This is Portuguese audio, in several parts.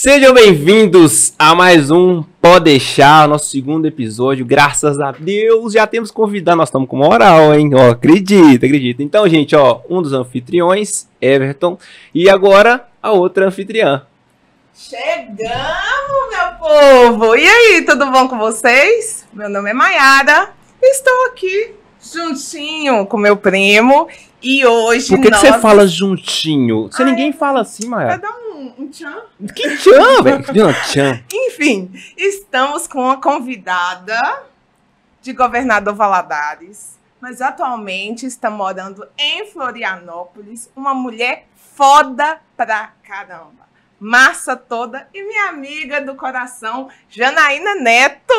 Sejam bem-vindos a mais um Pode Deixar, nosso segundo episódio. Graças a Deus, já temos convidado. Nós estamos com moral, hein? Ó, acredita. Então, gente, ó, um dos anfitriões, Everton, e agora a outra anfitriã. Chegamos, meu povo! E aí, tudo bom com vocês? Meu nome é Mayara, estou aqui juntinho com meu primo e hoje Por que você fala juntinho? Se ninguém fala assim, Mayara. Vai dar um tchan? Que tchan, velho? Tchan. Enfim, estamos com uma convidada de Governador Valadares, mas atualmente está morando em Florianópolis, uma mulher foda pra caramba. Massa toda e minha amiga do coração, Janaína Neto.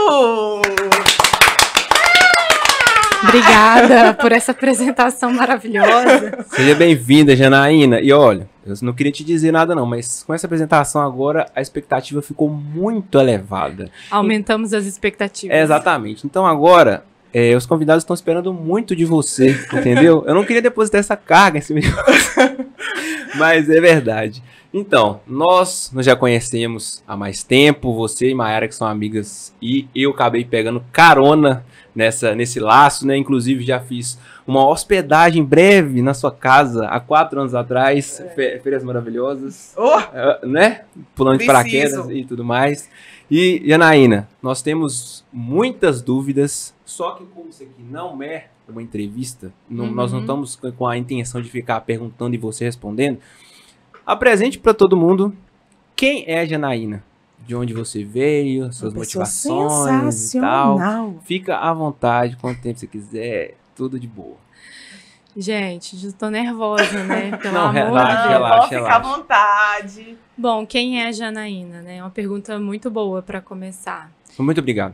Obrigada por essa apresentação maravilhosa. Seja bem-vinda, Janaína. E olha, eu não queria te dizer nada não, mas com essa apresentação agora, a expectativa ficou muito elevada. Aumentamos as expectativas. Exatamente. Então agora, os convidados estão esperando muito de você, entendeu? Eu não queria depositar essa carga em cima de você, mas é verdade. Então, nós já conhecemos há mais tempo, você e Mayara, que são amigas, e eu acabei pegando carona nesse laço, né? Inclusive, já fiz uma hospedagem breve na sua casa há 4 anos atrás, férias maravilhosas, né? Pulando de paraquedas e tudo mais. E, Janaína, nós temos muitas dúvidas, só que como isso aqui não é uma entrevista, nós não estamos com a intenção de ficar perguntando e você respondendo. Apresente para todo mundo quem é a Janaína, de onde você veio, suas motivações e tal. Fica à vontade, quanto tempo você quiser, tudo de boa. Gente, já tô nervosa, né? Pelo Não, amor de Deus. relaxa. Fica à vontade. Bom, quem é a Janaína, né? É uma pergunta muito boa para começar. Muito obrigado.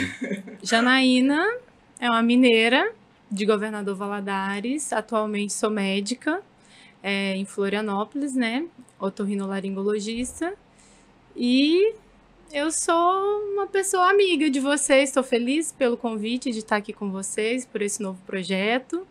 Janaína é uma mineira de Governador Valadares, atualmente sou médica. Em Florianópolis, né? Otorrinolaringologista. E eu sou uma pessoa amiga de vocês. Estou feliz pelo convite de estar aqui com vocês, por esse novo projeto.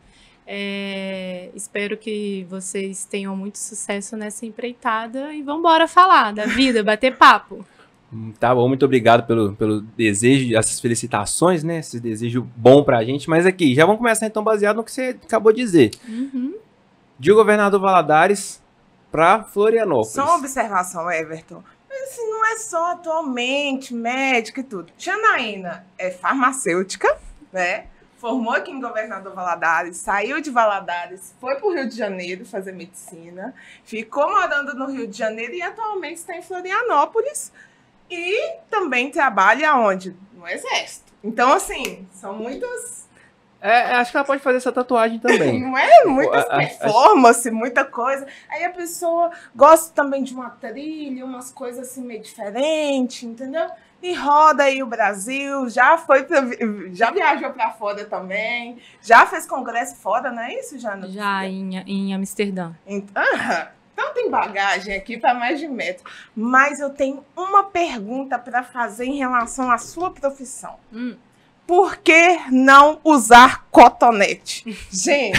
Espero que vocês tenham muito sucesso nessa empreitada. E vamos embora falar da vida, bater papo. Tá bom, muito obrigado pelo desejo, essas felicitações, né? Esse desejo bom pra gente. Mas aqui, já vamos começar então baseado no que você acabou de dizer. De Governador Valadares para Florianópolis. Só uma observação, Everton. Mas assim, não é só atualmente médica e tudo. Janaína é farmacêutica, né? Formou aqui em Governador Valadares, saiu de Valadares, foi para o Rio de Janeiro fazer medicina, ficou morando no Rio de Janeiro e atualmente está em Florianópolis e também trabalha onde? No Exército. Então, assim, são muitos... acho que ela pode fazer essa tatuagem também. Não é? Muitas performances, muita coisa. Aí a pessoa gosta também de uma trilha, umas coisas assim meio diferentes, entendeu? E roda aí o Brasil, já viajou para fora também, já fez congresso fora, não é isso, Jana? Já em Amsterdã. Então tem bagagem aqui para mais de metro. Mas eu tenho uma pergunta para fazer em relação à sua profissão. Por que não usar cotonete? Gente,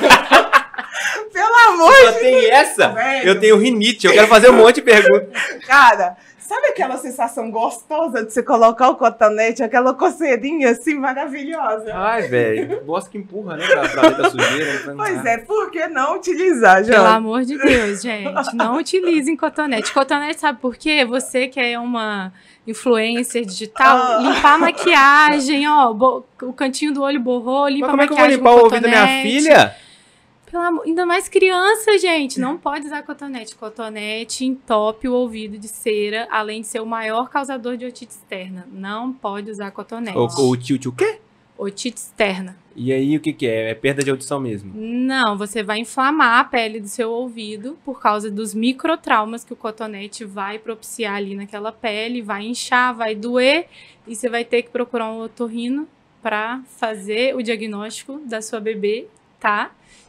pelo amor de Deus. Só tem essa? Velho. Eu tenho rinite, eu quero fazer um monte de perguntas. Cara, sabe aquela sensação gostosa de você colocar o cotonete, aquela coceirinha assim maravilhosa? Ai, velho, gosto que empurra, né, pra dentro da sujeira. Pois é, por que não utilizar, Jana? Pelo amor de Deus, gente, não utilizem cotonete. Cotonete, sabe por quê? Você que é uma influencer digital, limpar a maquiagem, ó, o cantinho do olho borrou, limpa a maquiagem. Como é que eu vou limpar o ouvido da minha filha? Pelo amor, ainda mais criança, gente, não pode usar cotonete. Cotonete entope o ouvido de cera, além de ser o maior causador de otite externa. Não pode usar cotonete. O quê? Otite externa. E aí, o que é? É perda de audição mesmo? Não, você vai inflamar a pele do seu ouvido por causa dos microtraumas que o cotonete vai propiciar ali naquela pele, vai inchar, vai doer, e você vai ter que procurar um otorrino para fazer o diagnóstico da sua bebê, tá?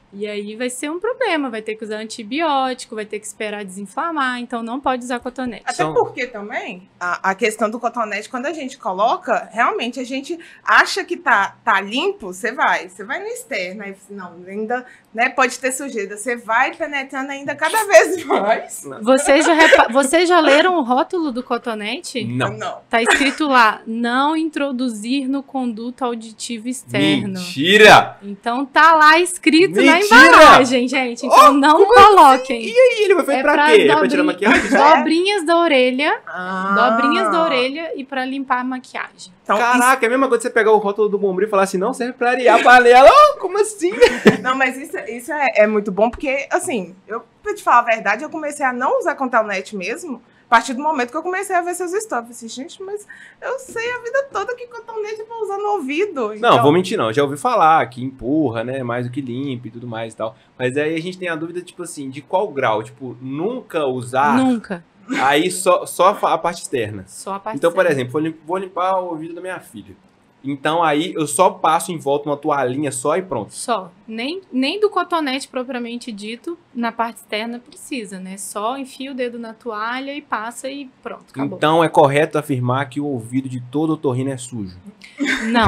E aí vai ser um problema, vai ter que usar antibiótico, vai ter que esperar desinflamar, então não pode usar cotonete. Até porque também a questão do cotonete, quando a gente coloca, realmente a gente acha que tá limpo, você vai no externo, aí não, ainda, né, pode ter sujeira, você vai penetrando ainda cada vez mais. Vocês já leram o rótulo do cotonete? Não. Tá escrito lá, não introduzir no conduto auditivo externo. Mentira! Então tá lá escrito na embalagem, gente. Então não coloquem. Assim? E aí, ele vai fazer pra quê? É pra tirar maquiagem? Dobrinhas da orelha. Dobrinhas da orelha e pra limpar a maquiagem. Então, caraca, é a mesma coisa você pegar o rótulo do Bombril e falar assim, não serve pra arear a panela. Oh, como assim? Não, mas isso é muito bom, porque, assim, pra te falar a verdade, eu comecei a não usar cotonete mesmo, a partir do momento que eu comecei a ver seus stories. Eu falei assim, gente, mas eu sei a vida toda que cotonete eu vou usar no ouvido. Então... Não, vou mentir não. Já ouvi falar que empurra, né? Mais do que limpa e tudo mais e tal. Mas aí a gente tem a dúvida, tipo assim, de qual grau? Tipo, nunca usar... Nunca. Aí só a parte externa. Só a parte então, por externa. exemplo, vou limpar o ouvido da minha filha. Então aí eu só passo em volta uma toalhinha só e pronto. Só. Nem do cotonete propriamente dito, na parte externa precisa, né? Só enfia o dedo na toalha e passa e pronto, acabou. Então é correto afirmar que o ouvido de todo otorrino é sujo? Não.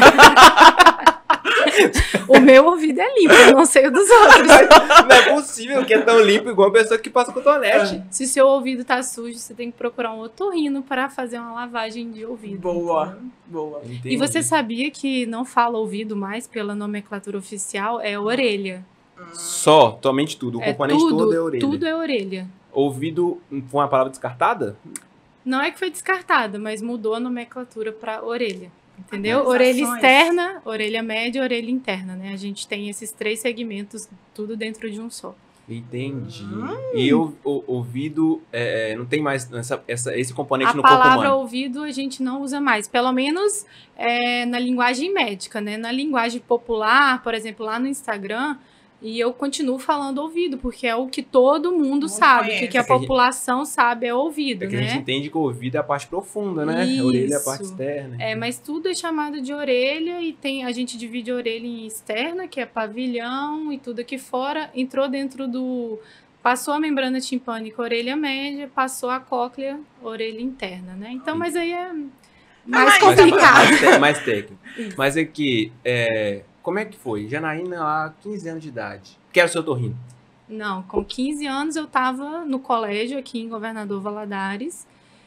O meu ouvido é limpo, eu não sei o dos outros. Não é possível que é tão limpo igual a pessoa que passa cotonete. Se seu ouvido tá sujo, você tem que procurar um otorrino para fazer uma lavagem de ouvido. Boa. E você sabia que não fala ouvido mais pela nomenclatura oficial? É orelha. Só, somente tudo. O componente todo é orelha. Tudo é orelha. Ouvido foi uma palavra descartada? Não é que foi descartada, mas mudou a nomenclatura para orelha. Entendeu? Orelha externa, orelha média e orelha interna, né? A gente tem esses 3 segmentos, tudo dentro de um só. Entendi. E o ouvido não tem mais esse componente no corpo humano? A palavra ouvido a gente não usa mais, pelo menos na linguagem médica, né? Na linguagem popular, por exemplo, lá no Instagram, e eu continuo falando ouvido, porque é o que todo mundo sabe, o que a população sabe é ouvido, né? Que a gente entende que o ouvido é a parte profunda, né? Isso. A orelha é a parte externa. Mas tudo é chamado de orelha e a gente divide a orelha em externa, que é pavilhão, e tudo aqui fora entrou dentro passou a membrana timpânica, orelha média, passou a cóclea, orelha interna, né? Então, mas aí é mais complicado. Mais técnico. Mas é que... como é que foi? Janaína lá, 15 anos de idade. Quero ser otorrino. Não, com 15 anos eu estava no colégio aqui em Governador Valadares.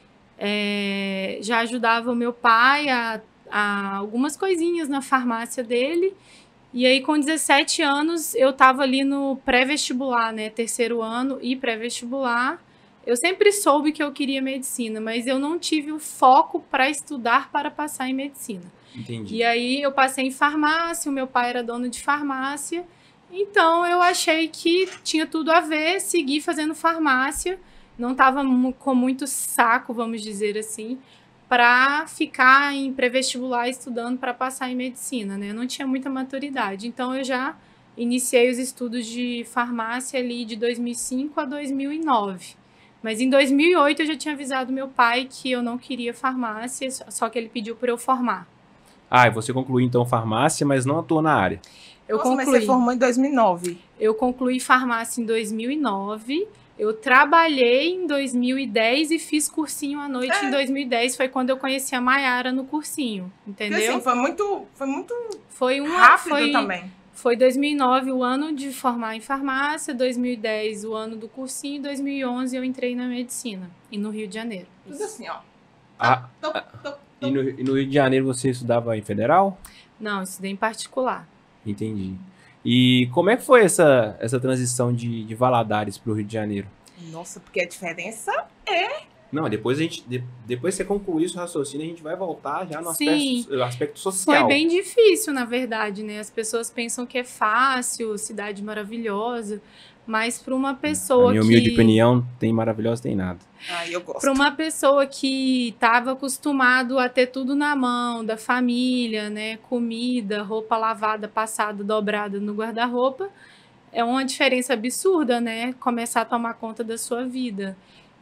Já ajudava o meu pai a algumas coisinhas na farmácia dele. E aí, com 17 anos, eu estava ali no pré-vestibular, né? 3º ano e pré-vestibular. Eu sempre soube que eu queria medicina, mas eu não tive o foco para estudar para passar em medicina. Entendi. E aí eu passei em farmácia, o meu pai era dono de farmácia, então eu achei que tinha tudo a ver, segui fazendo farmácia, não estava com muito saco, vamos dizer assim, para ficar em pré-vestibular estudando para passar em medicina, né? Eu não tinha muita maturidade, então eu já iniciei os estudos de farmácia ali de 2005 a 2009. Mas em 2008 eu já tinha avisado meu pai que eu não queria farmácia, só que ele pediu para eu formar. E você concluiu então farmácia, mas não atuou na área. Mas você formou em 2009. Eu concluí farmácia em 2009. Eu trabalhei em 2010 e fiz cursinho à noite em 2010. Foi quando eu conheci a Maiara no cursinho, entendeu? Porque, assim, foi rápido também. Foi 2009 o ano de formar em farmácia, 2010 o ano do cursinho, 2011 eu entrei na medicina, e no Rio de Janeiro. Tudo assim, ó. E no Rio de Janeiro você estudava em federal? Não, eu estudei em particular. Entendi. E como é que foi essa transição de Valadares para o Rio de Janeiro? Nossa, porque a diferença Não, depois você concluir esse raciocínio, a gente vai voltar já no aspecto social. Foi bem difícil, na verdade, né? As pessoas pensam que é fácil, cidade maravilhosa, mas para uma pessoa minha humilde opinião, tem maravilhosa, tem nada. Eu gosto. Para uma pessoa que estava acostumado a ter tudo na mão, da família, né? Comida, roupa lavada, passada, dobrada no guarda-roupa, é uma diferença absurda, né? Começar a tomar conta da sua vida.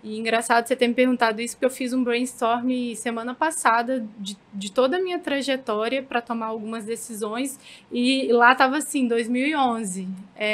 E engraçado você ter me perguntado isso, porque eu fiz um brainstorm semana passada de toda a minha trajetória para tomar algumas decisões, e lá estava assim, 2011.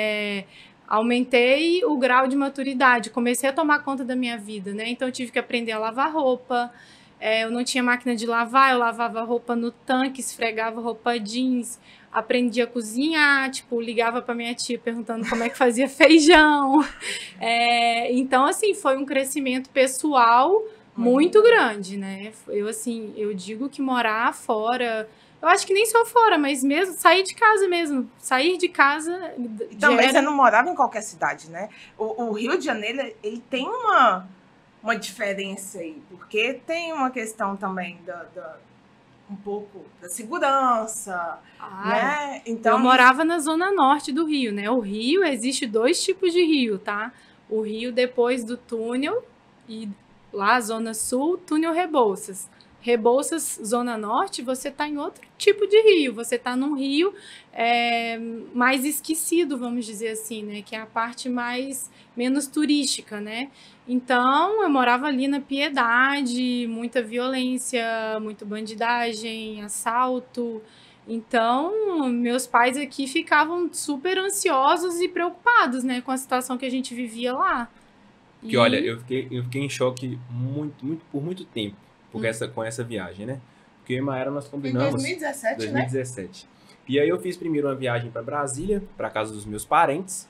Aumentei o grau de maturidade, comecei a tomar conta da minha vida, né? Então eu tive que aprender a lavar roupa, eu não tinha máquina de lavar, eu lavava roupa no tanque, esfregava roupa jeans, aprendi a cozinhar, tipo, ligava para minha tia perguntando como é que fazia feijão. Então, assim, foi um crescimento pessoal muito grande, né? Eu digo que morar fora, eu acho que nem só fora, mas mesmo sair de casa mesmo. Sair de casa. E também você não morava em qualquer cidade, né? O Rio de Janeiro, ele tem uma diferença aí, porque tem uma questão também um pouco da segurança, né? Então, eu morava na zona norte do Rio, né? O Rio, existe 2 tipos de rio, tá? O Rio depois do túnel, e lá, zona sul, túnel Rebouças. Rebouças, zona norte, você tá em outro tipo de rio. Você tá num rio mais esquecido, vamos dizer assim, né? Que é a parte menos turística, né? Então, eu morava ali na Piedade, muita violência, muita bandidagem, assalto. Então, meus pais aqui ficavam super ansiosos e preocupados, né, com a situação que a gente vivia lá. Que olha, eu fiquei em choque por muito tempo com essa viagem, né? Porque eu e Maera nós combinamos. Em 2017, 2017. Né? E aí eu fiz primeiro uma viagem para Brasília, para casa dos meus parentes.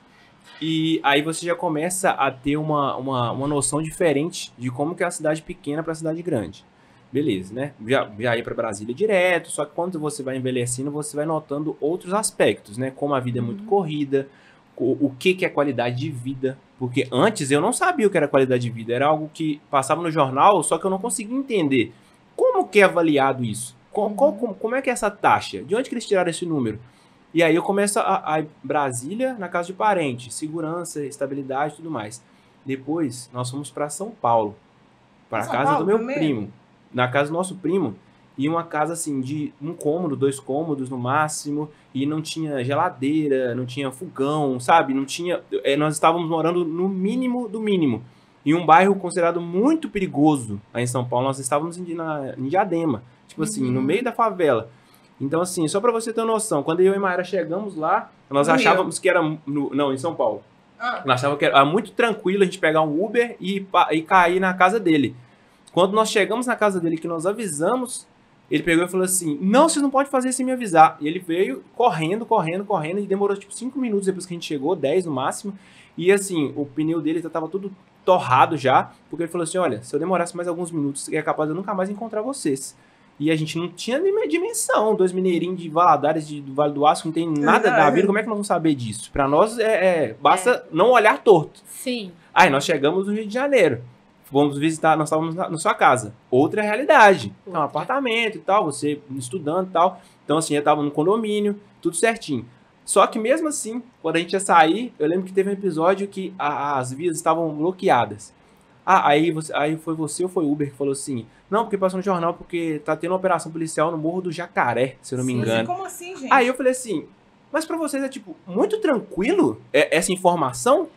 E aí você já começa a ter uma noção diferente de como que é a cidade pequena para a cidade grande. Beleza, né? Já ia para Brasília direto, só que quando você vai envelhecendo, você vai notando outros aspectos, né? Como a vida é muito corrida, o que é qualidade de vida. Porque antes eu não sabia o que era qualidade de vida, era algo que passava no jornal, só que eu não conseguia entender. Como que é avaliado isso? Como é que é essa taxa? De onde que eles tiraram esse número? E aí eu começo a Brasília, na casa de parente, segurança, estabilidade e tudo mais. Depois, nós fomos para São Paulo, para a casa do meu primo. Na casa do nosso primo, e uma casa assim de 1 cômodo, 2 cômodos no máximo, e não tinha geladeira, não tinha fogão, sabe? Não tinha. Nós estávamos morando no mínimo do mínimo. Em um bairro considerado muito perigoso aí em São Paulo, nós estávamos em Diadema, tipo assim, no meio da favela. Então, assim, só pra você ter uma noção, quando eu e Maera chegamos lá, nós achávamos que era... Não, em São Paulo. Nós achávamos que era muito tranquilo a gente pegar um Uber e cair na casa dele. Quando nós chegamos na casa dele, que nós avisamos, ele pegou e falou assim, não, vocês não podem fazer sem me avisar. E ele veio correndo, e demorou tipo 5 minutos depois que a gente chegou, 10 no máximo. E assim, o pneu dele já tava tudo torrado já, porque ele falou assim, olha, se eu demorasse mais alguns minutos, é capaz de eu nunca mais encontrar vocês. E a gente não tinha nem dimensão. 2 mineirinhos de Valadares, do Vale do Aço, não tem nada da vida. Como é que nós vamos saber disso? Pra nós, basta não olhar torto. Sim. Aí nós chegamos no Rio de Janeiro. Fomos visitar, nós estávamos na sua casa. Outra realidade. Então, apartamento e tal, você estudando e tal. Então, assim, eu estava no condomínio, tudo certinho. Só que mesmo assim, quando a gente ia sair, eu lembro que teve um episódio que as vias estavam bloqueadas. Aí foi você ou foi o Uber que falou assim, não, porque passou no jornal, porque tá tendo uma operação policial no Morro do Jacaré, se eu não me engano. Como assim, gente? Aí eu falei assim, mas pra vocês é tipo, muito tranquilo essa informação?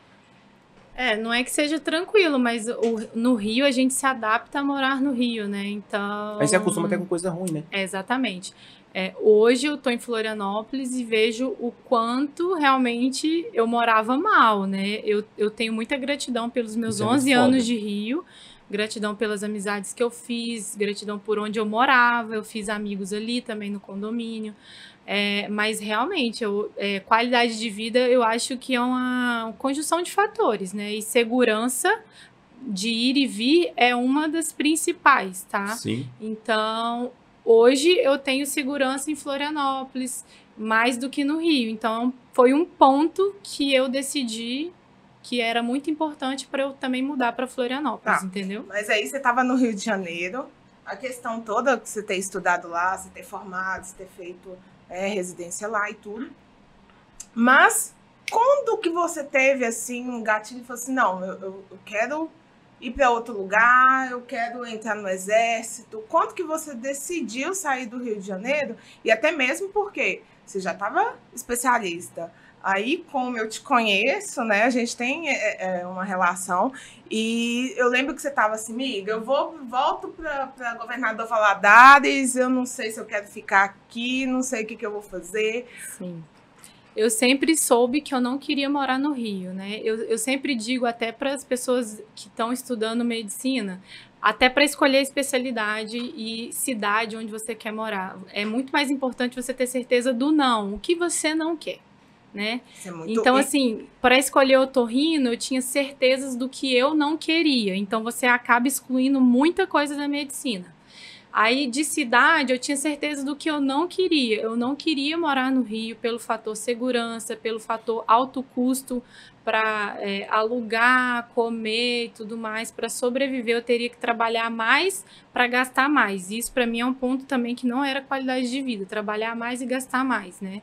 Não é que seja tranquilo, mas no Rio a gente se adapta a morar no Rio, né? Então... Aí você acostuma até com coisa ruim, né? Exatamente. Hoje eu tô em Florianópolis e vejo o quanto realmente eu morava mal, né? Eu tenho muita gratidão pelos meus 11 anos de Rio, gratidão pelas amizades que eu fiz, gratidão por onde eu morava, eu fiz amigos ali também no condomínio. Mas realmente, qualidade de vida eu acho que é uma conjunção de fatores, né? E segurança de ir e vir é uma das principais, tá? Sim. Então, hoje eu tenho segurança em Florianópolis mais do que no Rio. Então, foi um ponto que eu decidi que era muito importante para eu também mudar para Florianópolis, entendeu? Mas aí você estava no Rio de Janeiro, a questão toda que você ter estudado lá, você ter formado, você ter feito residência lá e tudo. Mas quando que você teve assim um gatilho e falou assim, não, eu quero ir para outro lugar, eu quero entrar no exército? Quando que você decidiu sair do Rio de Janeiro? E até mesmo porque você já estava especialista, Aí, como eu te conheço, né, a gente tem uma relação, e eu lembro que você estava assim, amiga, volto para Governador Valadares, eu não sei se eu quero ficar aqui, não sei o que eu vou fazer. Sim. Eu sempre soube que eu não queria morar no Rio, né? Eu sempre digo até para as pessoas que estão estudando medicina, até para escolher a especialidade e cidade onde você quer morar. É muito mais importante você ter certeza do não, o que você não quer, né? Então, assim, para escolher otorrino, eu tinha certezas do que eu não queria. Então, você acaba excluindo muita coisa da medicina. Aí, de cidade, eu tinha certeza do que eu não queria. Eu não queria morar no Rio pelo fator segurança, pelo fator alto custo para alugar, comer e tudo mais. Para sobreviver, eu teria que trabalhar mais para gastar mais. Isso, para mim, é um ponto também que não era qualidade de vida. Trabalhar mais e gastar mais, né?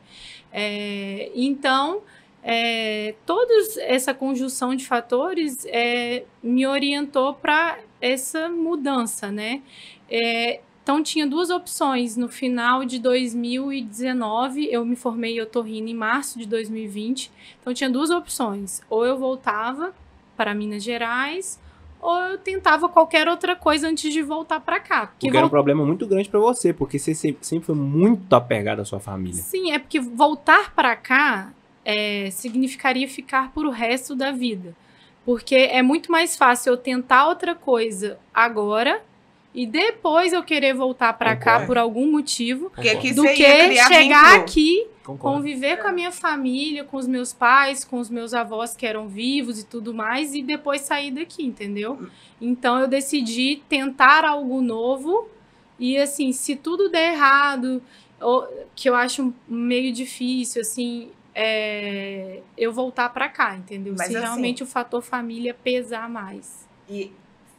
Então, toda essa conjunção de fatores me orientou para essa mudança, né? Então, tinha duas opções. No final de 2019, eu me formei em otorrino em março de 2020. Então, tinha duas opções. Ou eu voltava para Minas Gerais, ou eu tentava qualquer outra coisa antes de voltar para cá. Porque era um problema muito grande para você, porque você sempre foi muito apegada à sua família. Sim, é porque voltar para cá significaria ficar por o resto da vida. Porque é muito mais fácil eu tentar outra coisa agora e depois eu querer voltar para cá por algum motivo, do que chegar aqui, conviver com a minha família, com os meus pais, com os meus avós que eram vivos e tudo mais, e depois sair daqui, entendeu? Então eu decidi tentar algo novo e, assim, se tudo der errado, que eu acho meio difícil, assim, eu voltar para cá, entendeu? Mas, se assim, realmente o fator família pesar mais. E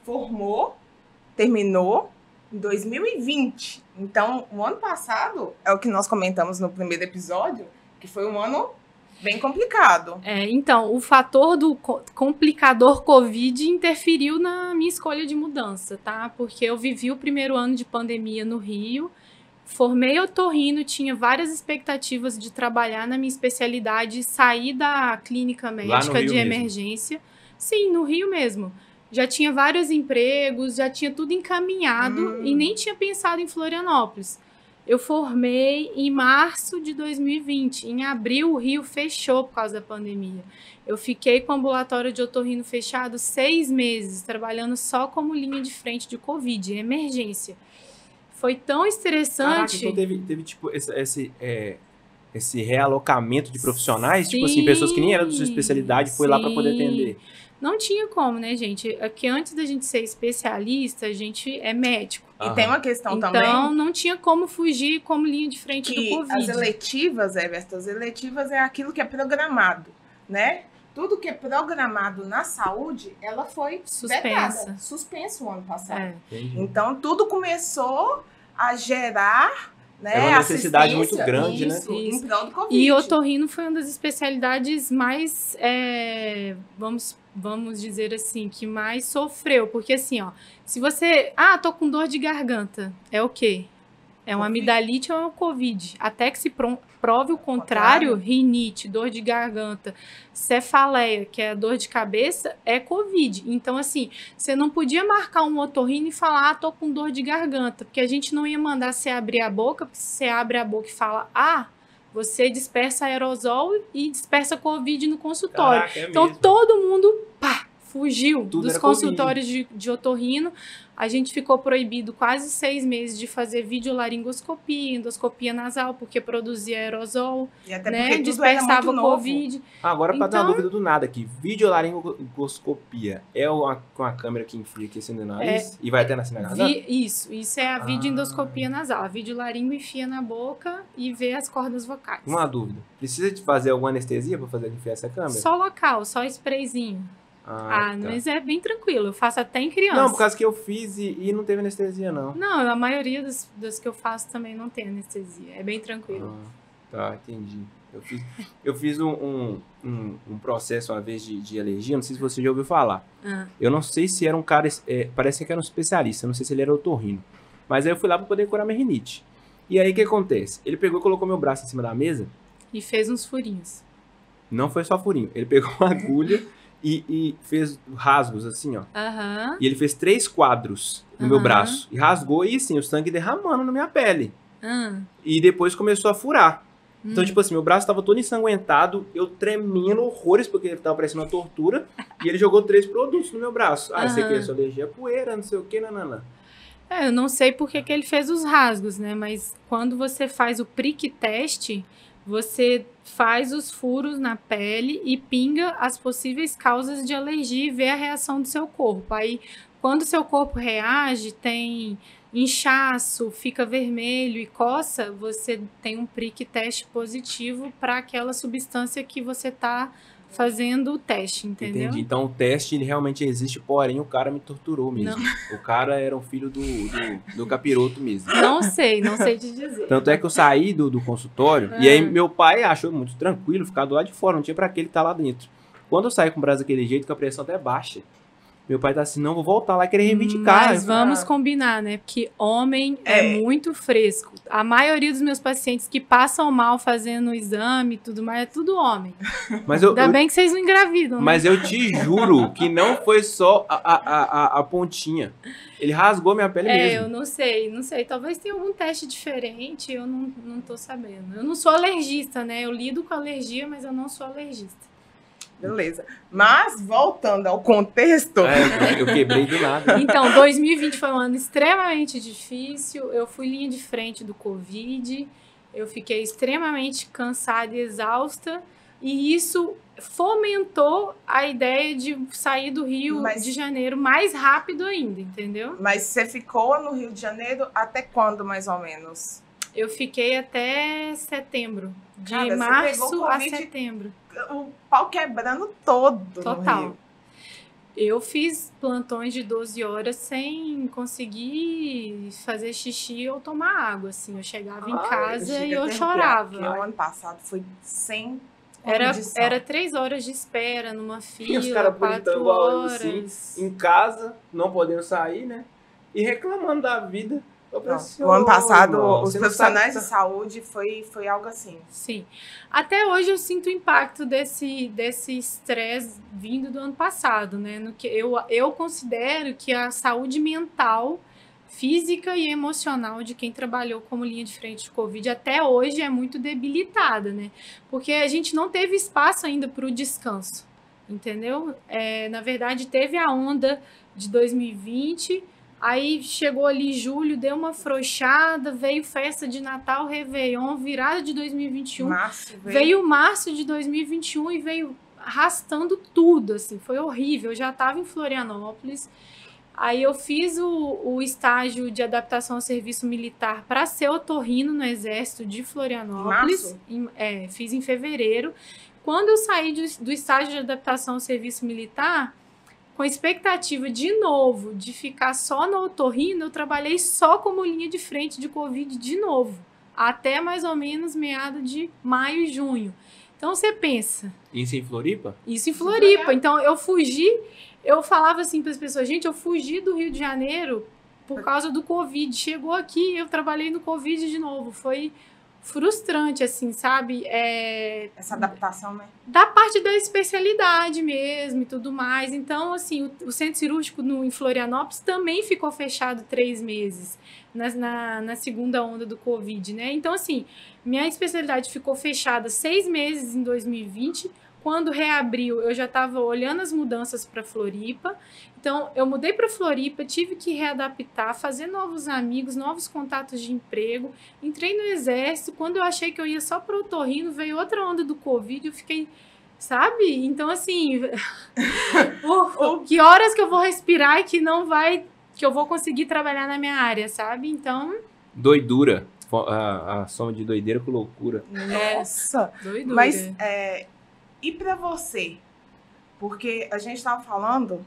terminou em 2020. Então, o ano passado, é o que nós comentamos no primeiro episódio, que foi um ano bem complicado. Então, o fator do complicador Covid interferiu na minha escolha de mudança, tá? Porque eu vivi o primeiro ano de pandemia no Rio, formei otorrino, tinha várias expectativas de trabalhar na minha especialidade, sair da clínica médica de emergência. Sim, no Rio mesmo. Já tinha vários empregos, já tinha tudo encaminhado e nem tinha pensado em Florianópolis. Eu formei em março de 2020. Em abril, o Rio fechou por causa da pandemia. Eu fiquei com o ambulatório de otorrino fechado 6 meses, trabalhando só como linha de frente de Covid, emergência. Foi tão estressante. Caraca, então teve tipo, esse realocamento de profissionais? Sim, tipo assim, pessoas que nem eram da sua especialidade, foi lá para poder atender. Não tinha como, né, gente? Porque antes da gente ser especialista, a gente é médico. E tem uma questão também. Então, não tinha como fugir como linha de frente do Covid. As eletivas, Everton, as eletivas é aquilo que é programado, né? Tudo que é programado na saúde, ela foi suspensa o ano passado. Então, tudo começou a gerar... Né? É uma necessidade muito grande, isso, né? Em prol do Covid. E otorrino foi uma das especialidades mais, vamos dizer assim, que mais sofreu. Porque assim, ó, se você... tô com dor de garganta. É o quê? É uma amidalite ou é um Covid? Até que se prove o contrário, rinite, dor de garganta, cefaleia, que é a dor de cabeça, é Covid. Então, assim, você não podia marcar um otorrino e falar, tô com dor de garganta, porque a gente não ia mandar você abrir a boca, porque se você abre a boca e fala, você dispersa aerosol e dispersa Covid no consultório. Caraca, então, mesmo. Todo mundo, fugiu Tudo dos consultórios de otorrino. A gente ficou proibido quase 6 meses de fazer videolaringoscopia, endoscopia nasal, porque produzia aerosol, e até né? Porque dispersava Covid. Agora, para dar uma dúvida do nada aqui, videolaringoscopia é com a câmera que enfia aqui assim no nariz e vai até na garganta? Isso é a videoendoscopia nasal. A videolaringo enfia na boca e vê as cordas vocais. Uma dúvida, precisa de fazer alguma anestesia para fazer enfiar essa câmera? Só local, só sprayzinho. Tá. Mas é bem tranquilo, eu faço até em criança. Não, por causa que eu fiz e não teve anestesia, não. Não, a maioria das que eu faço também não tem anestesia, é bem tranquilo. Tá, entendi. Eu fiz um processo uma vez de alergia, não sei se você já ouviu falar. Eu não sei se era um cara, parece que era um especialista, não sei se ele era otorrino. Mas aí eu fui lá para poder curar minha rinite. E aí o que acontece? Ele pegou e colocou meu braço em cima da mesa. E fez uns furinhos. Não foi só furinho. Ele pegou uma agulha e fez rasgos, assim, ó. Aham. E ele fez 3 quadros no meu braço. E rasgou e, assim, o sangue derramando na minha pele. E depois começou a furar. Então, tipo assim, meu braço tava todo ensanguentado, eu tremendo horrores, porque tava parecendo uma tortura. E ele jogou 3 produtos no meu braço. Ah, esse aqui é sua alergia à poeira, não sei o que, nanana. Eu não sei por que ele fez os rasgos, né? Mas quando você faz o prick teste, você faz os furos na pele e pinga as possíveis causas de alergia e vê a reação do seu corpo. Aí, quando o seu corpo reage, tem inchaço, fica vermelho e coça, você tem um prick teste positivo para aquela substância que você está fazendo o teste, entendeu? Entendi. Então o teste ele realmente existe, porém o cara me torturou mesmo. Não. O cara era um filho do capiroto mesmo. Não sei te dizer. Tanto é que eu saí do consultório e aí meu pai achou muito tranquilo ficar do lado de fora, não tinha pra que ele estar lá dentro. Quando eu saí com o braço daquele jeito, com a pressão até baixa, meu pai tá assim, não, vou voltar lá e querer reivindicar. Mas vamos combinar, né? Porque homem é muito fresco. A maioria dos meus pacientes que passam mal fazendo o exame e tudo mais, é tudo homem. Mas Ainda bem que vocês não engravidam. Mas eu te juro que não foi só a pontinha. Ele rasgou minha pele mesmo. Eu não sei. Talvez tenha algum teste diferente, eu não tô sabendo. Eu não sou alergista, né? Eu lido com alergia, mas eu não sou alergista. Beleza. Mas, voltando ao contexto... Eu quebrei do nada. Então, 2020 foi um ano extremamente difícil. Eu fui linha de frente do Covid. Eu fiquei extremamente cansada e exausta. E isso fomentou a ideia de sair do Rio de Janeiro mais rápido ainda, entendeu? Mas você ficou no Rio de Janeiro até quando, mais ou menos? Eu fiquei até setembro. De março a setembro. O pau quebrando todo. Total. No Rio. Eu fiz plantões de 12 horas sem conseguir fazer xixi ou tomar água, assim. Eu chegava em casa e eu chorava. Porque o ano passado foi sem Era 3 horas de espera numa fila, e os caras 4 horas. Assim, em casa, não podendo sair, né? E reclamando da vida. O ano passado, os profissionais de saúde foi algo assim. Sim. Até hoje eu sinto o impacto desse estresse vindo do ano passado, né? No que eu considero que a saúde mental, física e emocional de quem trabalhou como linha de frente de Covid até hoje é muito debilitada, né? Porque a gente não teve espaço ainda para o descanso, entendeu? Na verdade, teve a onda de 2020... Aí chegou ali julho, deu uma afrouxada, veio festa de Natal, Réveillon, virada de 2021. Veio março de 2021 e veio arrastando tudo, assim, foi horrível. Eu já estava em Florianópolis, aí eu fiz o estágio de adaptação ao serviço militar para ser otorrino no Exército de Florianópolis. Fiz em fevereiro. Quando eu saí do estágio de adaptação ao serviço militar... Com expectativa, de novo, de ficar só no otorrino, eu trabalhei só como linha de frente de Covid de novo. Até mais ou menos meado de maio e junho. Então, você pensa... Isso em Floripa? Isso em Floripa. Então, eu fugi... Eu falava assim para as pessoas, gente, eu fugi do Rio de Janeiro por causa do Covid. Chegou aqui, eu trabalhei no Covid de novo. Foi... frustrante, assim, sabe? Essa adaptação, né? Da parte da especialidade mesmo e tudo mais. Então, assim, o centro cirúrgico em Florianópolis também ficou fechado 3 meses na segunda onda do Covid, né? Então, assim, minha especialidade ficou fechada 6 meses em 2020. Quando reabriu, eu já estava olhando as mudanças para Floripa. Então, eu mudei para Floripa, tive que readaptar, fazer novos amigos, novos contatos de emprego. Entrei no Exército. Quando eu achei que eu ia só para o otorrino, veio outra onda do Covid. Eu fiquei, sabe? Então, assim, que horas que eu vou respirar e que eu vou conseguir trabalhar na minha área, sabe? Então... Doidura. A soma de doideira com loucura. Nossa! Doidura. Mas, e para você? Porque a gente estava falando...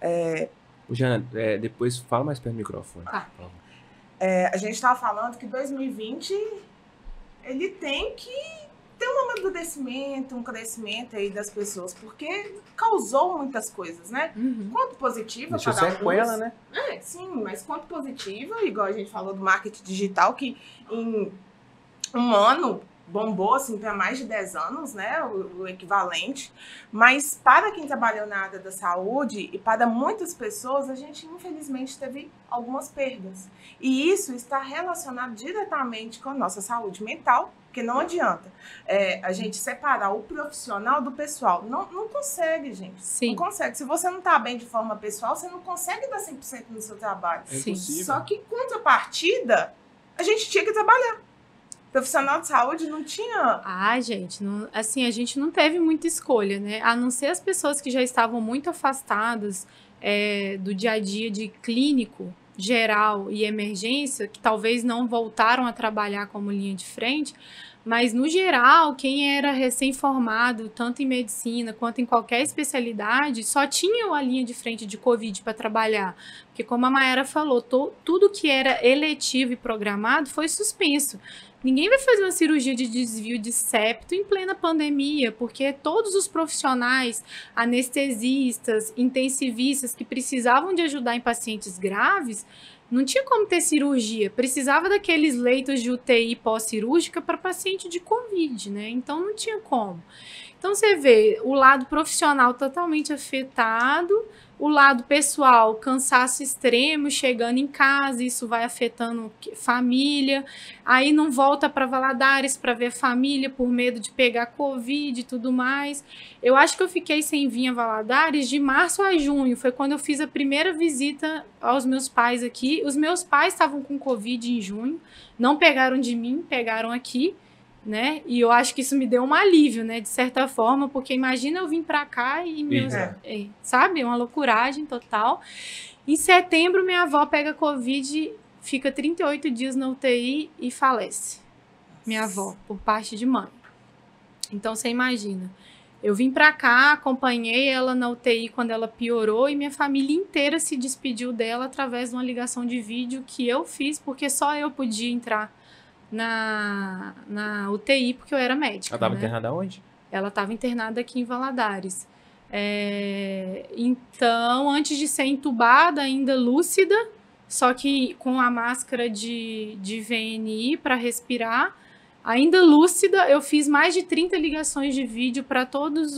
Jana, depois fala mais perto do microfone. Tá. A gente estava falando que 2020 ele tem que ter um amadurecimento, um crescimento aí das pessoas, porque causou muitas coisas, né? Uhum. Quanto positiva Deixou para sequela, né? Sim, mas quanto positiva, igual a gente falou do marketing digital, que em um ano bombou assim para mais de 10 anos, né, o equivalente, mas para quem trabalhou na área da saúde e para muitas pessoas, a gente infelizmente teve algumas perdas. E isso está relacionado diretamente com a nossa saúde mental, porque não adianta a gente separar o profissional do pessoal. Não consegue, gente. Sim. Não consegue. Se você não está bem de forma pessoal, você não consegue dar 100% no seu trabalho. Sim. Só que, em contrapartida, a gente tinha que trabalhar. O profissional de saúde não tinha... Ah, gente, assim, a gente não teve muita escolha, né? A não ser as pessoas que já estavam muito afastadas do dia a dia de clínico, geral e emergência, que talvez não voltaram a trabalhar como linha de frente, mas no geral, quem era recém-formado, tanto em medicina quanto em qualquer especialidade, só tinha a linha de frente de Covid para trabalhar. Porque como a Mayara falou, tudo que era eletivo e programado foi suspenso. Ninguém vai fazer uma cirurgia de desvio de septo em plena pandemia, porque todos os profissionais, anestesistas, intensivistas que precisavam de ajudar em pacientes graves, não tinha como ter cirurgia. Precisava daqueles leitos de UTI pós-cirúrgica para paciente de Covid, né? Então não tinha como. Então você vê o lado profissional totalmente afetado, o lado pessoal, cansaço extremo, chegando em casa, isso vai afetando família, aí não volta para Valadares para ver a família por medo de pegar Covid e tudo mais. Eu acho que eu fiquei sem vir a Valadares de março a junho, foi quando eu fiz a primeira visita aos meus pais aqui. Os meus pais estavam com Covid em junho, não pegaram de mim, pegaram aqui, né? E eu acho que isso me deu um alívio, né? De certa forma, porque imagina eu vim pra cá e meus, sabe? Uma loucuragem total. Em setembro, minha avó pega Covid, fica 38 dias na UTI e falece. Minha avó, por parte de mãe. Então, você imagina. Eu vim pra cá, acompanhei ela na UTI quando ela piorou e minha família inteira se despediu dela através de uma ligação de vídeo que eu fiz, porque só eu podia entrar na UTI, porque eu era médica. Ela estava né? internada onde? Ela estava internada aqui em Valadares. Então, antes de ser entubada, ainda lúcida, só que com a máscara de VNI para respirar, ainda lúcida, eu fiz mais de 30 ligações de vídeo para todos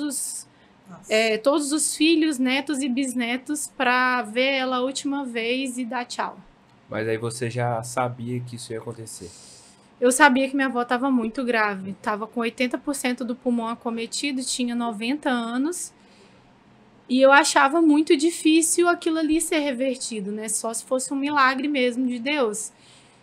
os filhos, netos e bisnetos para ver ela a última vez e dar tchau. Mas aí você já sabia que isso ia acontecer? Eu sabia que minha avó estava muito grave, estava com 80% do pulmão acometido, tinha 90 anos, e eu achava muito difícil aquilo ali ser revertido, né? Só se fosse um milagre mesmo de Deus.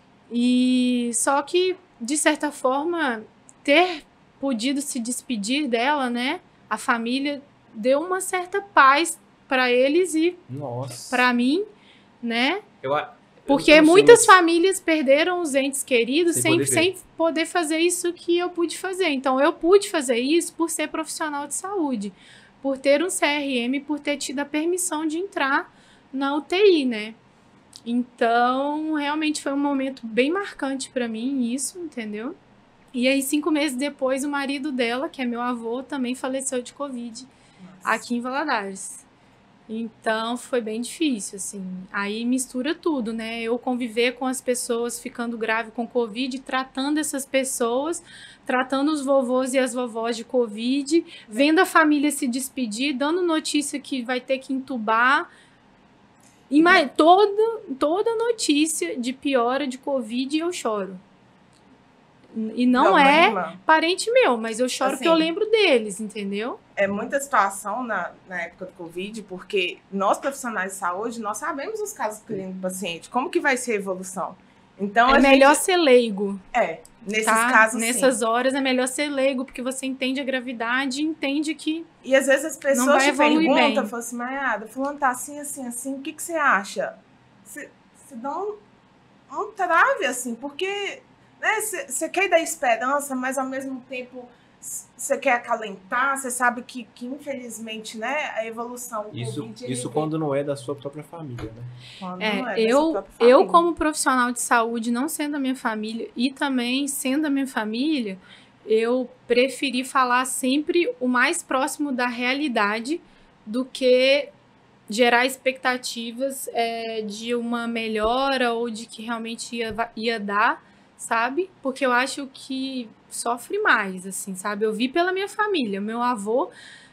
E só que, de certa forma, ter podido se despedir dela, né? A família deu uma certa paz para eles e para mim, né? Porque muitas famílias perderam os entes queridos sem poder fazer isso que eu pude fazer. Então, eu pude fazer isso por ser profissional de saúde, por ter um CRM, por ter tido a permissão de entrar na UTI, né? Então, realmente foi um momento bem marcante para mim isso, entendeu? E aí, 5 meses depois, o marido dela, que é meu avô, também faleceu de Covid aqui em Valadares. Então, foi bem difícil, assim. Aí mistura tudo, né? Eu conviver com as pessoas ficando grave com Covid, tratando essas pessoas, tratando os vovôs e as vovós de Covid, vendo a família se despedir, dando notícia que vai ter que entubar. E toda notícia de piora de Covid eu choro. E não é parente meu, mas eu choro porque eu lembro deles, entendeu? É muita situação na época do Covid, porque nós profissionais de saúde, nós sabemos os casos clínicos do paciente, como que vai ser a evolução. Então, é melhor ser leigo. Nesses casos, nessas horas é melhor ser leigo, porque você entende a gravidade e entende que e às vezes as pessoas te perguntam, falam assim, Mayara, fulano tá assim, assim, assim, o que você acha? Você dá um trave, assim, porque... Você quer dar esperança, mas ao mesmo tempo você quer acalentar, você sabe que infelizmente, né, a evolução... Isso quando não é da sua própria família, né? Eu, como profissional de saúde, não sendo a minha família e também sendo a minha família, eu preferi falar sempre o mais próximo da realidade do que gerar expectativas de uma melhora ou de que realmente ia dar sabe? Porque eu acho que sofre mais, assim, sabe? Eu vi pela minha família. Meu avô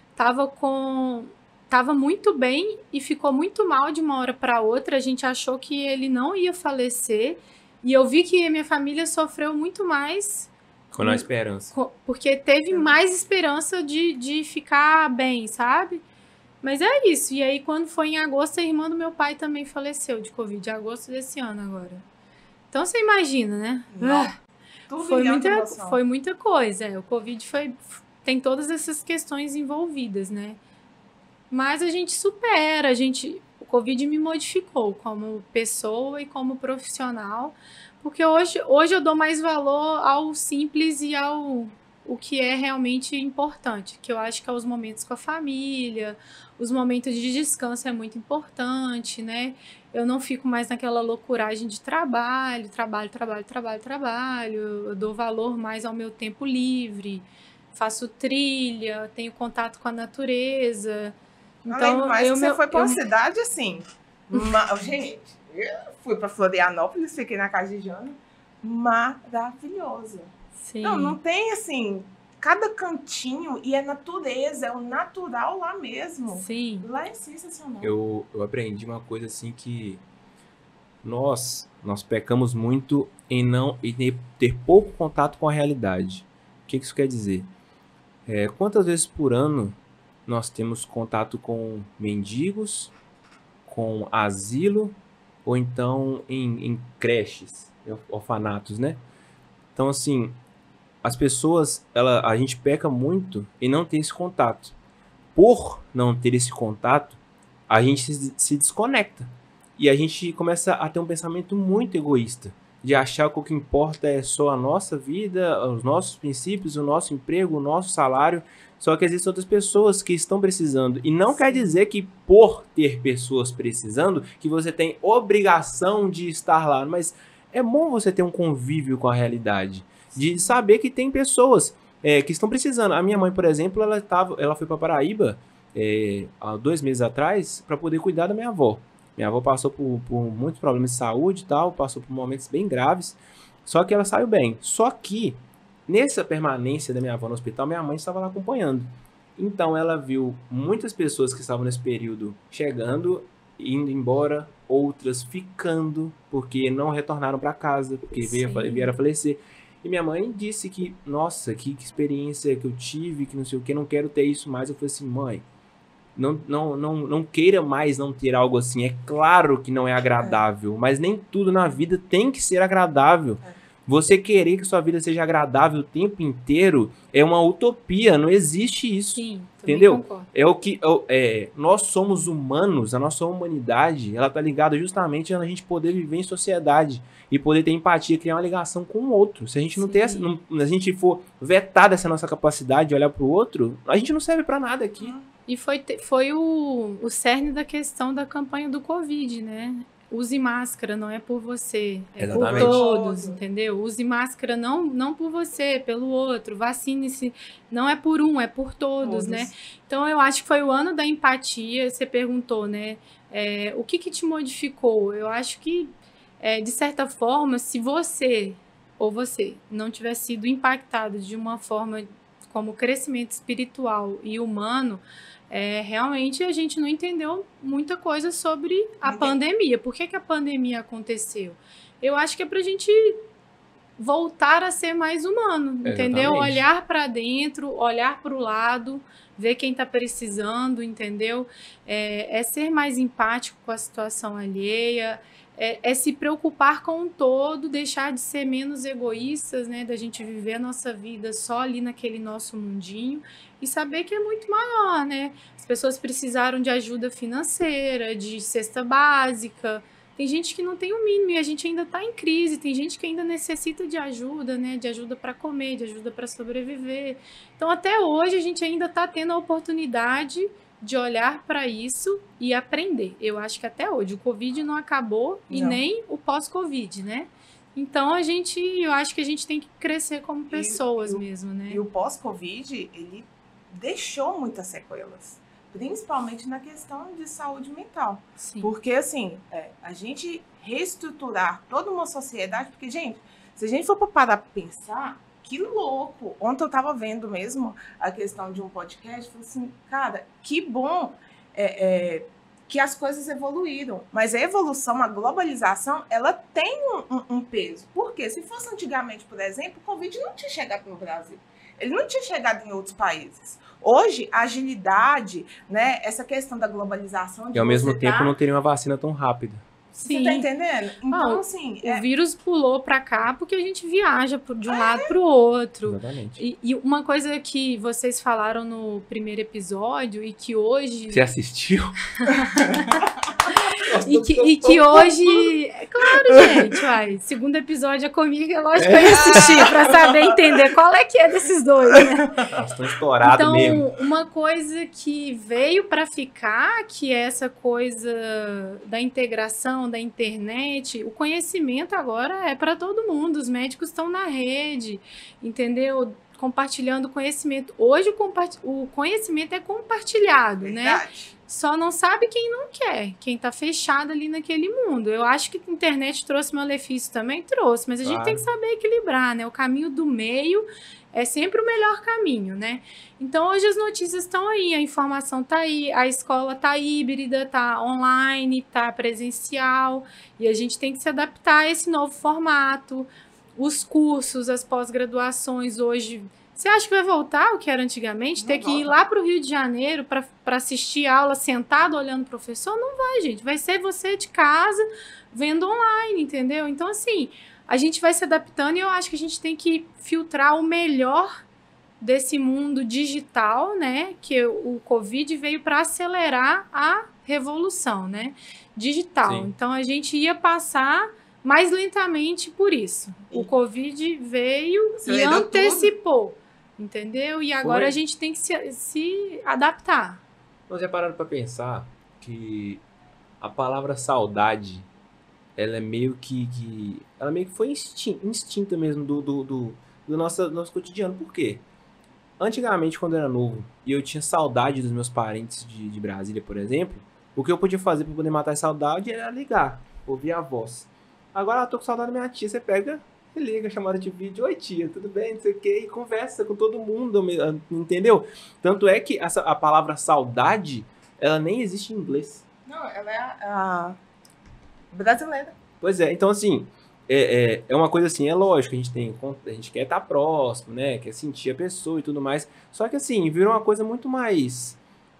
tava muito bem e ficou muito mal de uma hora para outra. A gente achou que ele não ia falecer. E eu vi que a minha família sofreu muito mais. Com a esperança. Porque teve mais esperança de ficar bem, sabe? Mas é isso. E aí, quando foi em agosto, a irmã do meu pai também faleceu de Covid. Em agosto desse ano agora. Então, você imagina, né? Foi muita coisa. O Covid tem todas essas questões envolvidas, né? Mas a gente supera. O Covid me modificou como pessoa e como profissional. Porque hoje eu dou mais valor ao simples e ao o que é realmente importante. Que eu acho que é os momentos com a família, os momentos de descanso é muito importante, né? Eu não fico mais naquela loucuragem de trabalho. Eu dou valor mais ao meu tempo livre. Faço trilha, tenho contato com a natureza. Então, você foi para uma cidade assim. Gente, eu fui para Florianópolis, fiquei na casa de Jana. Maravilhosa. Sim. Não tem assim. Cada cantinho e é natureza, é o natural lá mesmo. Sim. Lá é sensacional. Eu aprendi uma coisa assim que nós pecamos muito em ter pouco contato com a realidade. O que isso quer dizer? Quantas vezes por ano nós temos contato com mendigos, com asilo, ou então em creches, orfanatos, né? Então, assim, as pessoas, a gente peca muito em não ter esse contato. Por não ter esse contato, a gente se desconecta. E a gente começa a ter um pensamento muito egoísta, de achar que o que importa é só a nossa vida, os nossos princípios, o nosso emprego, o nosso salário. Só que existem outras pessoas que estão precisando. E não quer dizer que por ter pessoas precisando, que você tem obrigação de estar lá. Mas é bom você ter um convívio com a realidade. De saber que tem pessoas que estão precisando. A minha mãe, por exemplo, ela foi para Paraíba há 2 meses atrás para poder cuidar da minha avó. Minha avó passou por muitos problemas de saúde e tal, passou por momentos bem graves, só que ela saiu bem. Só que, nessa permanência da minha avó no hospital, minha mãe estava lá acompanhando. Então, ela viu muitas pessoas que estavam nesse período chegando, indo embora, outras ficando, porque não retornaram para casa, porque vieram a falecer. E minha mãe disse que, nossa, que experiência que eu tive, que não sei o que, não quero ter isso mais. Eu falei assim, mãe, não queira mais não ter algo assim. É claro que não é agradável, mas nem tudo na vida tem que ser agradável. Você querer que sua vida seja agradável o tempo inteiro é uma utopia, não existe isso. Sim, entendeu? Concordo. É o que nós somos humanos, a nossa humanidade, ela tá ligada justamente a gente poder viver em sociedade e poder ter empatia, criar uma ligação com o outro. Se a gente não ter a gente for vetar dessa nossa capacidade de olhar pro outro, a gente não serve para nada aqui. E foi o cerne da questão da campanha do Covid, né? Use máscara, não é por você, é Exatamente. por todos, entendeu? Use máscara não por você, pelo outro. Vacine-se, não é por um, é por todos, né? Então, eu acho que foi o ano da empatia. Você perguntou, né? O que te modificou? Eu acho que, de certa forma, se você não tivesse sido impactado de uma forma como crescimento espiritual e humano, realmente a gente não entendeu muita coisa sobre a pandemia. Por que a pandemia aconteceu? Eu acho que é pra gente voltar a ser mais humano, entendeu? Olhar para dentro, olhar para o lado, ver quem tá precisando, entendeu? É ser mais empático com a situação alheia, é se preocupar com o todo, deixar de ser menos egoístas, né? Da gente viver a nossa vida só ali naquele nosso mundinho e saber que é muito maior, né? As pessoas precisaram de ajuda financeira, de cesta básica. Tem gente que não tem o mínimo e a gente ainda está em crise. Tem gente que ainda necessita de ajuda, né? De ajuda para comer, de ajuda para sobreviver. Então, até hoje, a gente ainda está tendo a oportunidade de olhar para isso e aprender. Eu acho que até hoje o Covid não acabou e nem o pós-Covid, né? Então, eu acho que a gente tem que crescer como pessoas mesmo, né? E o pós-Covid, ele deixou muitas sequelas. principalmente na questão de saúde mental. Sim. Porque, assim, a gente reestruturar toda uma sociedade, porque, gente, se a gente for parar para pensar, que louco! Ontem eu estava vendo mesmo a questão de um podcast, falei assim, cara, que bom que as coisas evoluíram, mas a evolução, a globalização, ela tem um peso. Por quê? Se fosse antigamente, por exemplo, o Covid não tinha chegado no Brasil. Ele não tinha chegado em outros países. Hoje, a agilidade, né, essa questão da globalização... E ao mesmo tempo não teria uma vacina tão rápida. Sim. Você tá entendendo? Então, assim... O vírus pulou pra cá porque a gente viaja de um lado pro outro. Exatamente. E uma coisa que vocês falaram no primeiro episódio e que hoje... Você assistiu? E que hoje... É claro, gente, uai. Segundo episódio é comigo, é lógico que eu ia assistir pra saber entender qual é que é desses dois, né? Elas estão estouradas então, mesmo. uma coisa que veio pra ficar, que é essa coisa da integração, da internet, o conhecimento agora é para todo mundo. Os médicos estão na rede, entendeu? Compartilhando conhecimento. Hoje o conhecimento é compartilhado, Verdade. né? Só não sabe quem não quer, quem tá fechado ali naquele mundo. Eu acho que a internet trouxe malefício também, trouxe, mas a gente tem que saber equilibrar, né? O caminho do meio é sempre o melhor caminho, né? Então, hoje as notícias estão aí, a informação tá aí, a escola tá híbrida, tá online, tá presencial, e a gente tem que se adaptar a esse novo formato. Os cursos, as pós-graduações hoje... Você acha que vai voltar o que era antigamente? Não ter que ir volta. lá para o Rio de Janeiro para assistir aula sentado olhando o professor? Não vai, gente. Vai ser você de casa vendo online, entendeu? Então, assim, a gente vai se adaptando e eu acho que a gente tem que filtrar o melhor desse mundo digital, né? Que o Covid veio para acelerar a revolução, né? Digital. Sim. Então, a gente ia passar mais lentamente por isso. O Covid veio e antecipou. Entendeu? E agora Foi. a gente tem que se adaptar. Nós já pararam pra pensar que a palavra saudade, ela é meio que ela meio que foi instinta mesmo do nosso cotidiano. Por quê? Antigamente, quando eu era novo e eu tinha saudade dos meus parentes de Brasília, por exemplo, o que eu podia fazer pra poder matar a saudade era ligar, ouvir a voz. Agora eu tô com saudade da minha tia, você pega... liga, chamada de vídeo, oi tia, tudo bem, não sei o que, e conversa com todo mundo, entendeu? Tanto é que a palavra saudade, ela nem existe em inglês. Não, ela é a brasileira. Pois é, então assim, é uma coisa assim, é lógico, a gente quer estar próximo, né, quer sentir a pessoa e tudo mais, só que assim, virou uma coisa muito mais,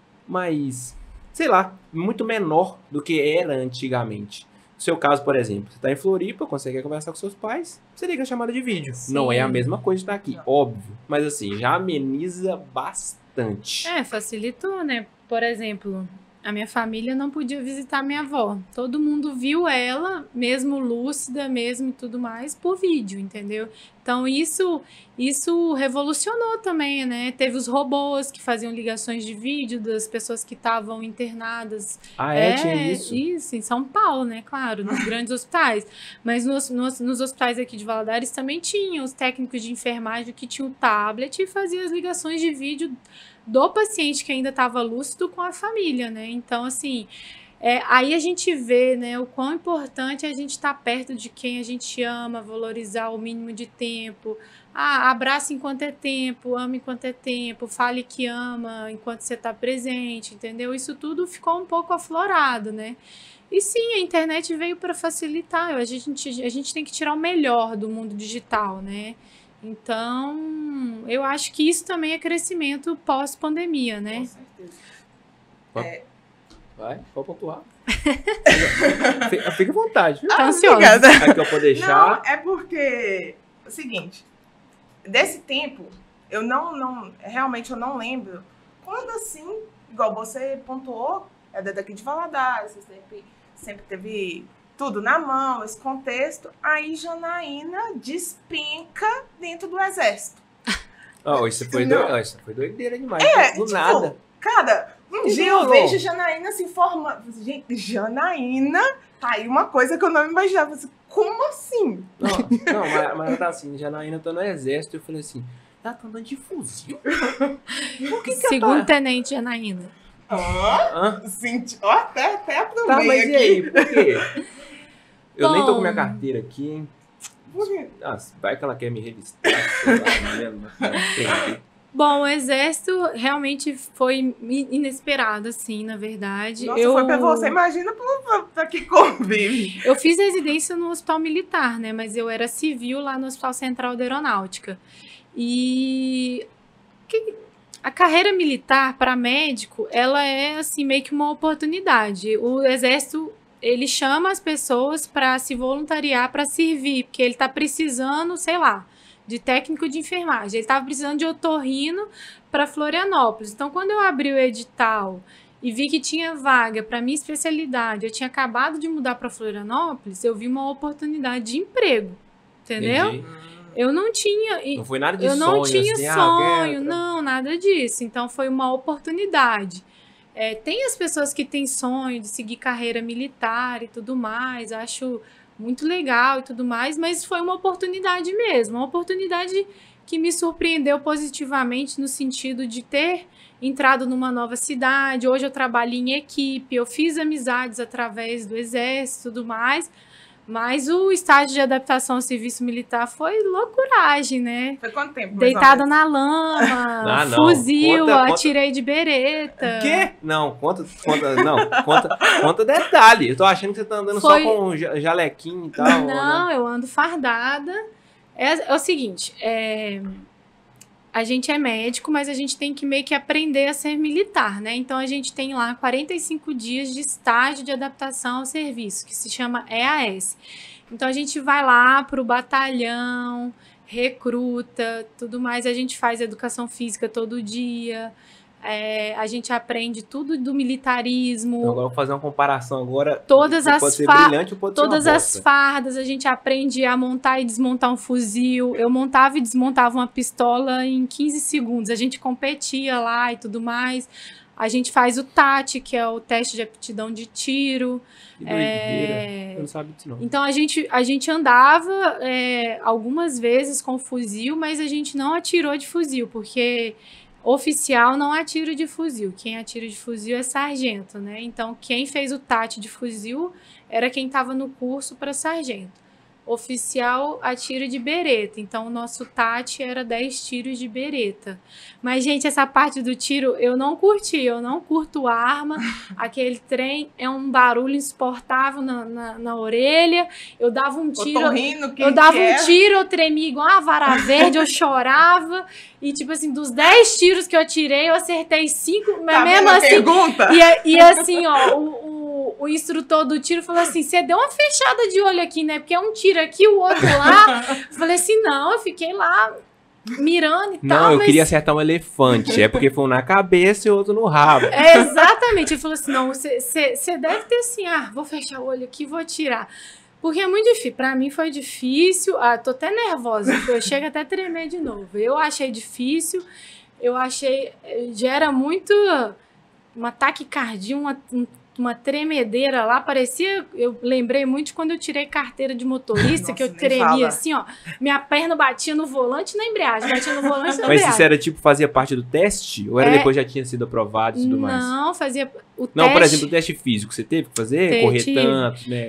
sei lá, muito menor do que era antigamente. No seu caso, por exemplo, você está em Floripa, quando você quer conversar com seus pais, você liga a chamada de vídeo. Sim. Não é a mesma coisa de estar aqui, óbvio. Mas assim, já ameniza bastante. Facilitou, né? Por exemplo, a minha família não podia visitar minha avó. Todo mundo viu ela, mesmo lúcida, mesmo e tudo mais, por vídeo, entendeu? Então, isso revolucionou também, né? Teve os robôs que faziam ligações de vídeo das pessoas que estavam internadas. Tinha isso? Isso, em São Paulo, né? Claro, nos grandes hospitais. Mas nos hospitais aqui de Valadares também tinham os técnicos de enfermagem que tinham o tablet e faziam as ligações de vídeo do paciente que ainda estava lúcido com a família, né? Então, assim... aí a gente vê, né, o quão importante é a gente estar perto de quem a gente ama, valorizar o mínimo de tempo. Abraça enquanto é tempo, ama enquanto é tempo, fale que ama enquanto você está presente, entendeu? Isso tudo ficou um pouco aflorado, né? E sim, a internet veio para facilitar. A gente tem que tirar o melhor do mundo digital, né? Então, eu acho que isso também é crescimento pós-pandemia, né? Com certeza. Vai, pode pontuar. Fica à vontade, viu? Tá ansiosa. Obrigada. Aqui eu vou deixar. Não, é porque... É o seguinte, desse tempo, realmente eu não lembro quando assim, igual você pontuou, é daqui de Valadares, você sempre teve tudo na mão, esse contexto, aí Janaína despenca dentro do exército. Isso foi doideira demais. Do tipo, nada. Cara, um dia eu rolou. vejo Janaína se formando. Gente, Janaína, tá aí uma coisa que eu não imaginava. Assim, como assim? Não, mas ela tá assim, Janaína tá no exército, eu falei assim, ela tá andando de fuzil? Por que Segundo tenente Janaína. Hã? Ó, até aprovei Tá, mas aqui. e aí? Por quê? Eu nem tô com Bom. minha carteira aqui, hein? Por quê? Ah, vai que ela quer me revistar. Sei lá, mesmo, entender. Bom, o exército realmente foi inesperado, assim, na verdade. Nossa, foi pra você, imagina pra que convive. Eu fiz residência no Hospital Militar, né? Mas eu era civil lá no Hospital Central da Aeronáutica. E a carreira militar para médico, ela é assim meio que uma oportunidade. O exército, ele chama as pessoas para se voluntariar para servir, porque ele está precisando, sei lá, de técnico de enfermagem. Ele estava precisando de otorrino para Florianópolis. Então, quando eu abri o edital e vi que tinha vaga para minha especialidade, eu tinha acabado de mudar para Florianópolis, eu vi uma oportunidade de emprego, entendeu? Entendi. Eu não tinha. Não foi nada de Eu não sonho, tinha assim, sonho, quero não, nada disso. Então foi uma oportunidade. Tem as pessoas que têm sonho de seguir carreira militar e tudo mais, acho muito legal e tudo mais, mas foi uma oportunidade mesmo, uma oportunidade que me surpreendeu positivamente no sentido de ter entrado numa nova cidade. Hoje eu trabalho em equipe, eu fiz amizades através do exército e tudo mais. Mas o estágio de adaptação ao serviço militar foi loucuragem, né? Foi quanto tempo? Deitada na lama, Ah, não. fuzil, Conta- atirei de bereta. Quê? Não, conta detalhe. Eu tô achando que você tá andando Foi- só com um jalequinho e tal. Não, né? eu ando fardada. É o seguinte, a gente é médico, mas a gente tem que meio que aprender a ser militar, né? Então a gente tem lá 45 dias de estágio de adaptação ao serviço, que se chama EAS. Então a gente vai lá pro batalhão, recruta, tudo mais. A gente faz educação física todo dia. A gente aprende tudo do militarismo. Então, agora eu vou fazer uma comparação agora. Todas as pode ser fa- brilhante ou pode ser uma Todas as bosta. fardas, a gente aprende a montar e desmontar um fuzil. Eu montava e desmontava uma pistola em 15 segundos. A gente competia lá e tudo mais. A gente faz o TAT, que é o teste de aptidão de tiro. Que doideira. Eu não sabia disso, não. Então a gente andava algumas vezes com fuzil, mas a gente não atirou de fuzil, porque oficial não atira de fuzil. Quem atira de fuzil é sargento, né? Então quem fez o TAT de fuzil era quem estava no curso para sargento. Oficial atira de bereta. Então o nosso TAT era 10 tiros de bereta. Mas, gente, essa parte do tiro eu não curti. Eu não curto arma. Aquele trem é um barulho insuportável na orelha. Eu dava um tiro. Eu dava um tiro, eu tremia igual uma vara verde, eu chorava. E, tipo assim, dos 10 tiros que eu tirei, eu acertei 5. Mas Tá mesmo vendo a assim. pergunta? E assim, ó, o instrutor do tiro falou assim: você deu uma fechada de olho aqui, né? Porque é um tiro aqui, o outro lá. Eu falei assim: não, eu fiquei lá mirando e tal. Não, eu mas... queria acertar um elefante. É porque foi um na cabeça e outro no rabo. Exatamente. Ele falou assim: não, você deve ter assim, vou fechar o olho aqui e vou atirar. Porque é muito difícil. Pra mim foi difícil. Tô até nervosa. Eu chego até a tremer de novo. Eu achei difícil. Eu achei. Gera muito. Uma taquicardia, uma tremedeira lá. Parecia. Eu lembrei muito de quando eu tirei carteira de motorista, que eu tremia assim, ó. Minha perna batia no volante e na embreagem. Batia no volante e na Mas embreagem. isso era tipo, fazia parte do teste? Ou era depois já tinha sido aprovado e tudo mais? Não, fazia o teste. Não, por exemplo, o teste físico, você teve que fazer? Correr Tive. tanto, né?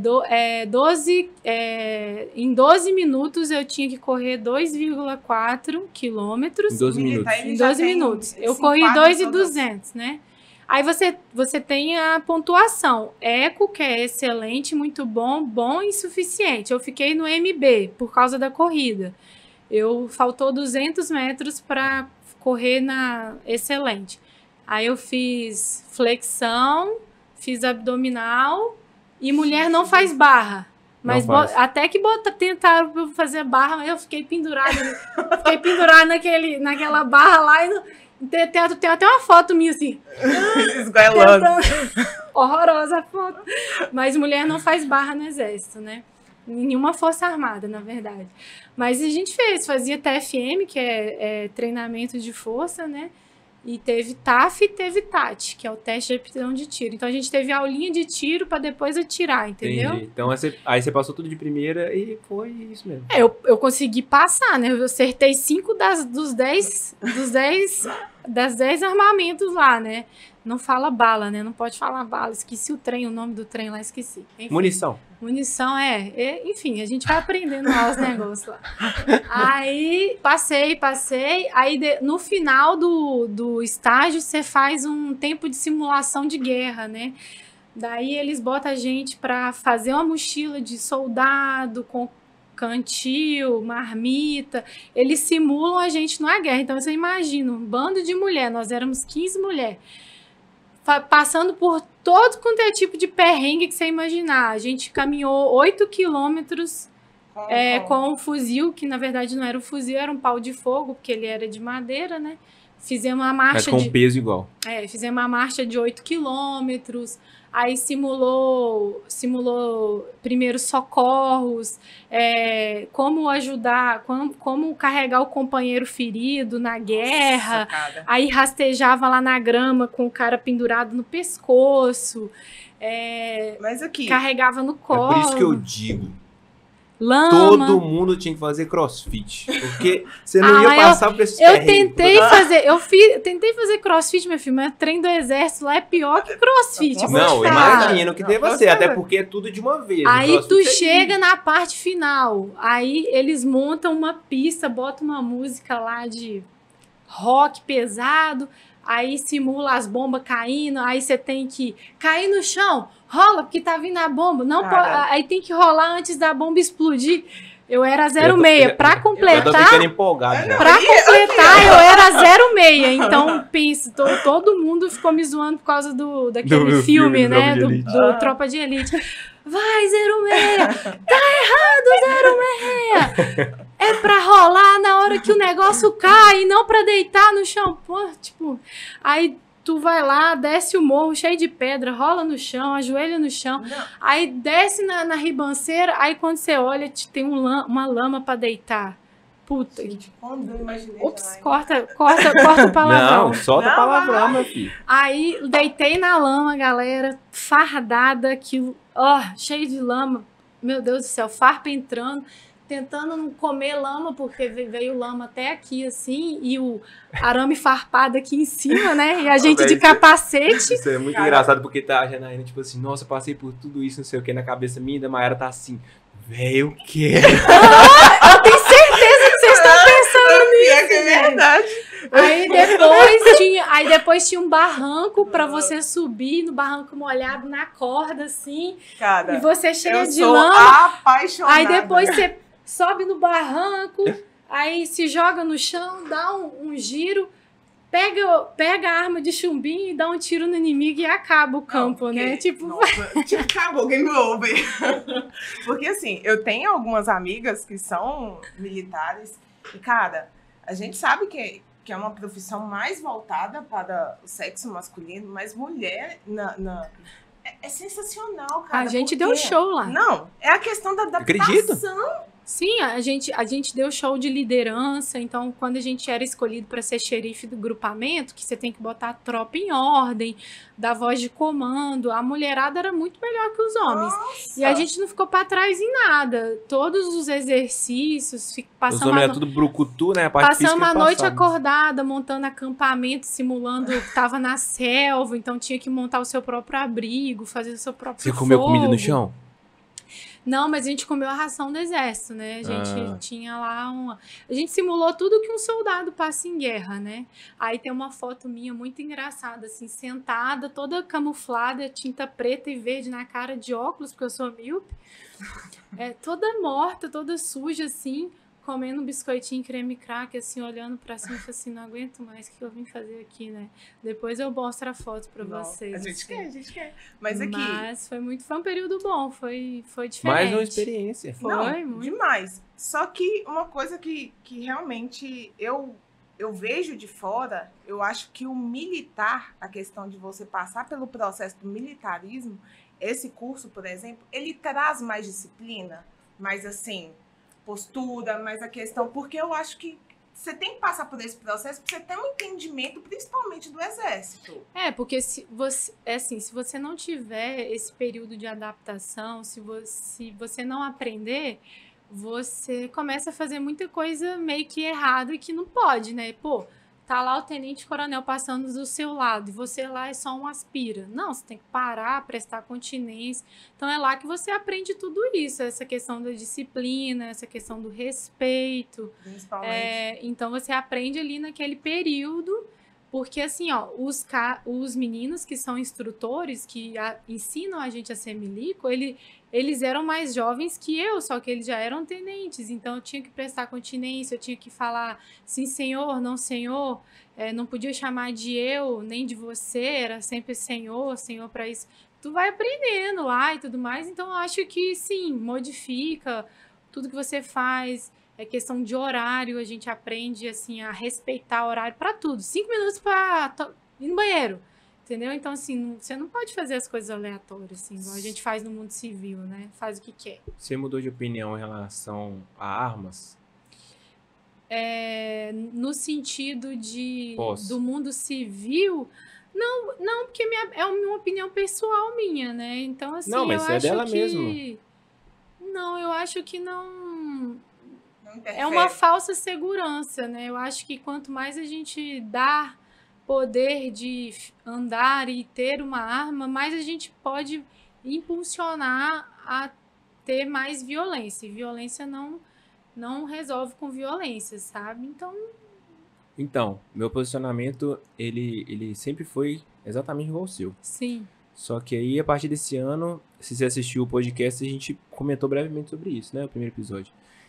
Em 12 minutos eu tinha que correr 2,4 quilômetros. Em 12 minutos. Em 12 minutos. Eu corri 2,200, né? Aí você tem a pontuação. Eco, que é excelente, muito bom, bom e insuficiente. Eu fiquei no MB por causa da corrida. Faltou 200 metros para correr na excelente. Aí eu fiz flexão, fiz abdominal e mulher não faz barra. Mas até que tentaram eu fazer barra, eu fiquei pendurada. Naquela barra lá e tem até uma foto minha assim. Esgoelando. Horrorosa a foto. Mas mulher não faz barra no exército, né? Nenhuma força armada, na verdade. Mas a gente fazia TFM, que é treinamento de força, né? E teve TAF e teve TAT, que é o teste de aptidão de tiro. Então a gente teve aulinha de tiro para depois atirar, entendeu? Entendi. Então aí você passou tudo de primeira e foi isso mesmo. Eu consegui passar, né? Eu acertei 5 das 10 armamentos lá, né? Não fala bala, né? Não pode falar bala. Esqueci o trem, o nome do trem lá, esqueci. Enfim, Munição. munição enfim, a gente vai aprendendo lá os negócios lá. Aí passei. Aí no final do estágio você faz um tempo de simulação de guerra, né? Daí eles botam a gente para fazer uma mochila de soldado com cantil, marmita. Eles simulam a gente numa guerra. Então você imagina, um bando de mulher, nós éramos 15 mulheres, passando por todo quanto é tipo de perrengue que você imaginar. A gente caminhou 8 quilômetros com um fuzil, que na verdade não era um fuzil, era um pau de fogo, porque ele era de madeira, né? Fizemos uma marcha Mas com peso igual. Fizemos uma marcha de 8 quilômetros, aí simulou primeiros socorros, como ajudar, como carregar o companheiro ferido na guerra. Nossa, cara. Aí rastejava lá na grama com o cara pendurado no pescoço, Mas aqui, carregava no É colo, por isso que eu digo, lama. todo mundo tinha que fazer crossfit. Porque você não ia mas passar por esses Eu perrengues. tentei fazer crossfit, meu filho, mas treino do exército lá é pior que crossfit. Não, vou te Não, falar. imagino que Não, deva você ser, até vai. porque é tudo de uma vez. Aí O crossfit tu é chega na parte final, aí eles montam uma pista, botam uma música lá de rock pesado, aí simula as bombas caindo, aí você tem que cair no chão, rola porque tá vindo a bomba, não Cara. aí tem que rolar antes da bomba explodir. Eu era Eu tô 06, pra Eu tô completar, ficando empolgado já. eu era 06, então pensa, todo mundo ficou me zoando por causa daquele Do filme, filme né, Tropa de Elite. do Tropa de Elite. Vai, 06, tá errado, 06, é pra rolar na hora que o negócio cai, e não pra deitar no chão, pô, tipo, aí tu vai lá, desce o morro cheio de pedra, rola no chão, ajoelha no chão, Não. aí desce na ribanceira, aí quando você olha, tem uma lama pra deitar. Puta. Gente, quando eu imaginei. Ups, Janaína. corta o palavrão. Não, solta Não, palavrão, vai. meu filho. Aí deitei na lama, galera, fardada, aquilo, cheio de lama. Meu Deus do céu, farpa entrando, tentando não comer lama, porque veio lama até aqui, assim, e o arame farpado aqui em cima, né? E a gente de velho, capacete. Isso é muito Cara. engraçado, porque tá a Janaína, tipo assim, nossa, eu passei por tudo isso, não sei o que, na cabeça minha, da Mayara tá assim, velho, eu quero. Eu tenho certeza que vocês estão pensando Pior que é verdade. Aí depois tinha um barranco pra você subir, no barranco molhado, na corda, assim, Cara, e você cheia eu de sou lama. apaixonada. Aí depois você sobe no barranco, aí se joga no chão, dá um giro, pega a arma de chumbinho e dá um tiro no inimigo e acaba o campo, né? Tipo, acabou, game over. Porque assim, eu tenho algumas amigas que são militares e, cara, a gente sabe que é uma profissão mais voltada para o sexo masculino, mas mulher é sensacional, cara. a gente porque- deu um show lá. Não, é a questão da Acredito. adaptação. Sim, a gente deu show de liderança, então quando a gente era escolhido para ser xerife do grupamento, que você tem que botar a tropa em ordem, dar voz de comando, a mulherada era muito melhor que os homens. Nossa. E a gente não ficou para trás em nada. Todos os exercícios, Os passamos homens é tudo brucutu, né? A parte Passamos física a eles noite passavam. acordada, montando acampamento, simulando que tava na selva, então tinha que montar o seu próprio abrigo, fazer o seu próprio Você comeu comida no fogo. chão? Não, mas a gente comeu a ração do exército, né? A gente Ah. tinha lá A gente simulou tudo que um soldado passa em guerra, né? Aí tem uma foto minha muito engraçada, assim, sentada, toda camuflada, tinta preta e verde na cara, de óculos, porque eu sou míope. Toda morta, toda suja, assim, comendo um biscoitinho creme crack, assim, olhando pra cima e falando assim, não aguento mais, o que eu vim fazer aqui, né? Depois eu mostro a foto pra Não, vocês. A gente assim. quer, a gente quer. Mas aqui. Foi um período bom, foi diferente. Mais uma experiência. Foi, Não, muito. demais. Só que uma coisa que realmente eu vejo de fora, eu acho que o militar, a questão de você passar pelo processo do militarismo, esse curso, por exemplo, ele traz mais disciplina, mais assim, postura, mais a questão, porque eu acho que você tem que passar por esse processo para você ter um entendimento, principalmente do exército. Porque se você não tiver esse período de adaptação, se você não aprender, você começa a fazer muita coisa meio que errada que não pode, né? Pô, tá lá o tenente-coronel passando do seu lado e você lá é só um aspira. Não, você tem que parar, prestar continência. Então é lá que você aprende tudo isso, essa questão da disciplina, essa questão do respeito. Principalmente. Então você aprende ali naquele período, porque assim, ó, os meninos que são instrutores, que ensinam a gente a ser milico, eles eram mais jovens que eu, só que eles já eram tenentes, então eu tinha que prestar continência, eu tinha que falar sim senhor, não senhor, não podia chamar de eu, nem de você, era sempre senhor, senhor para isso. Tu vai aprendendo lá e tudo mais, então eu acho que sim, modifica tudo que você faz. É questão de horário, a gente aprende assim a respeitar o horário para tudo. 5 minutos para ir no banheiro, entendeu? Então, assim, você não pode fazer as coisas aleatórias, assim, igual a gente faz no mundo civil, né? Faz o que quer. Você mudou de opinião em relação a armas? No sentido Posso. do mundo civil, não, porque é uma opinião pessoal minha, né? Então, assim, Não, mas eu isso é acho dela que... mesmo. Não, eu acho que não... Não É uma falsa segurança, né? Eu acho que quanto mais a gente dá poder de andar e ter uma arma, mais a gente pode impulsionar a ter mais violência. E violência não resolve com violência, sabe? Então, meu posicionamento, ele sempre foi exatamente igual ao seu. Sim. Só que aí, a partir desse ano, se você assistiu o podcast, a gente comentou brevemente sobre isso, né? O primeiro episódio.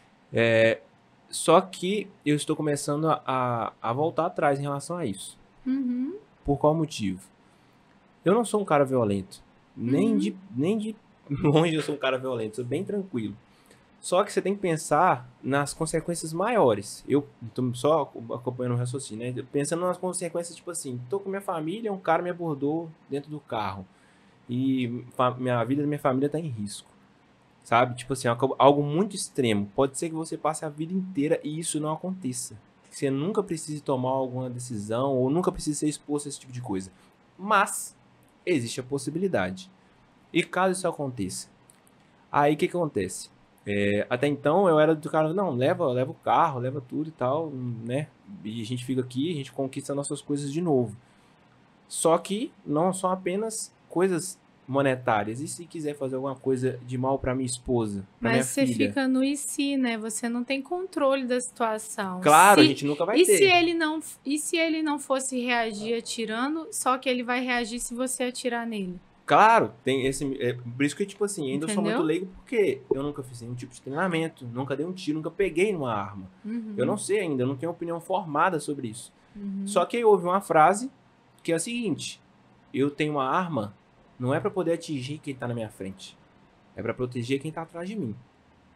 Só que eu estou começando a voltar atrás em relação a isso. Uhum. Por qual motivo? Eu não sou um cara violento. Nem de longe eu sou um cara violento. Sou bem tranquilo. Só que você tem que pensar nas consequências maiores. Eu tô só acompanhando o raciocínio, né? Pensando nas consequências, tipo assim, tô com minha família, um cara me abordou dentro do carro. E a vida da minha família tá em risco. Sabe? Tipo assim, algo muito extremo. Pode ser que você passe a vida inteira e isso não aconteça. Que você nunca precise tomar alguma decisão ou nunca precise ser exposto a esse tipo de coisa. Mas existe a possibilidade. E caso isso aconteça, aí o que acontece? Até então eu era do cara, não, leva o carro, leva tudo e tal, né? E a gente fica aqui, a gente conquista nossas coisas de novo. Só que não são apenas coisas monetárias. E se quiser fazer alguma coisa de mal pra minha esposa, pra minha Mas você filha? fica no e se, né? Você não tem controle da situação. Claro, a gente nunca vai ter. E se ele não fosse reagir atirando, só que ele vai reagir se você atirar nele? Claro, tem esse. Por isso que, tipo assim, ainda sou muito Entendeu? leigo porque eu nunca fiz nenhum tipo de treinamento, nunca dei um tiro, nunca peguei numa arma. Uhum. Eu não sei ainda, eu não tenho opinião formada sobre isso. Uhum. Só que aí houve uma frase que é a seguinte: eu tenho uma arma, não é pra poder atingir quem tá na minha frente, é pra proteger quem tá atrás de mim.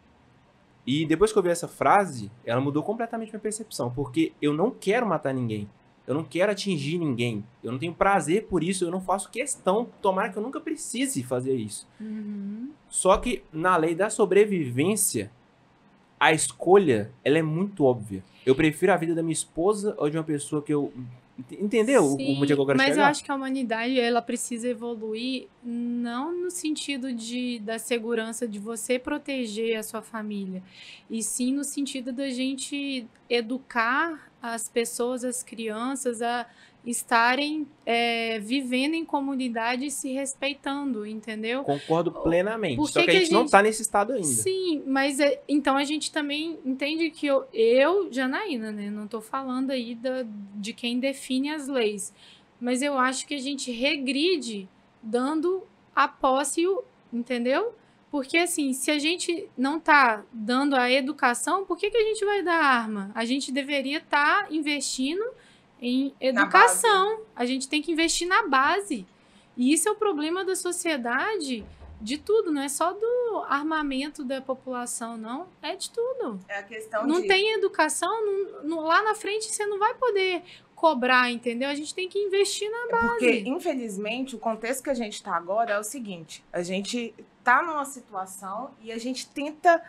E depois que eu vi essa frase, ela mudou completamente minha percepção, porque eu não quero matar ninguém. Eu não quero atingir ninguém. Eu não tenho prazer por isso. Eu não faço questão. Tomara que eu nunca precise fazer isso. Uhum. Só que na lei da sobrevivência, a escolha, ela é muito óbvia. Eu prefiro a vida da minha esposa ou de uma pessoa que eu... Entendeu o motivo que eu quero mas chegar? eu acho que a humanidade ela precisa evoluir não no sentido da segurança de você proteger a sua família, e sim no sentido da gente educar as pessoas, as crianças a estarem vivendo em comunidade e se respeitando, entendeu? Concordo plenamente. Por Só que que a que gente não tá nesse estado ainda. Sim, mas então a gente também entende que eu Janaína, né? Não tô falando aí de quem define as leis, mas eu acho que a gente regride dando a posse, entendeu? Porque assim, se a gente não tá dando a educação, por que a gente vai dar arma? A gente deveria estar investindo em educação. A gente tem que investir na base. E isso é o problema da sociedade, de tudo, não é só do armamento da população, não. É de tudo. É a questão Não tem educação, lá na frente você não vai poder cobrar, entendeu? A gente tem que investir na base. Porque, infelizmente, o contexto que a gente está agora é o seguinte: a gente está numa situação e a gente tenta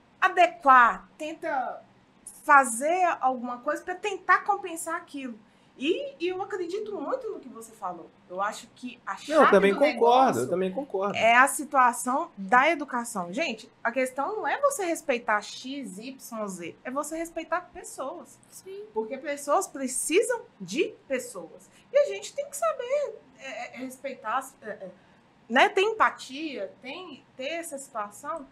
adequar, tenta fazer alguma coisa para tentar compensar aquilo. E eu acredito muito no que você falou. Eu acho que a chave Não, eu também do concordo, eu negócio também concordo. é a situação da educação. Gente, a questão não é você respeitar X, Y, Z. É você respeitar pessoas. Sim. Porque pessoas precisam de pessoas. E a gente tem que saber respeitar, né? Ter empatia, ter essa situação.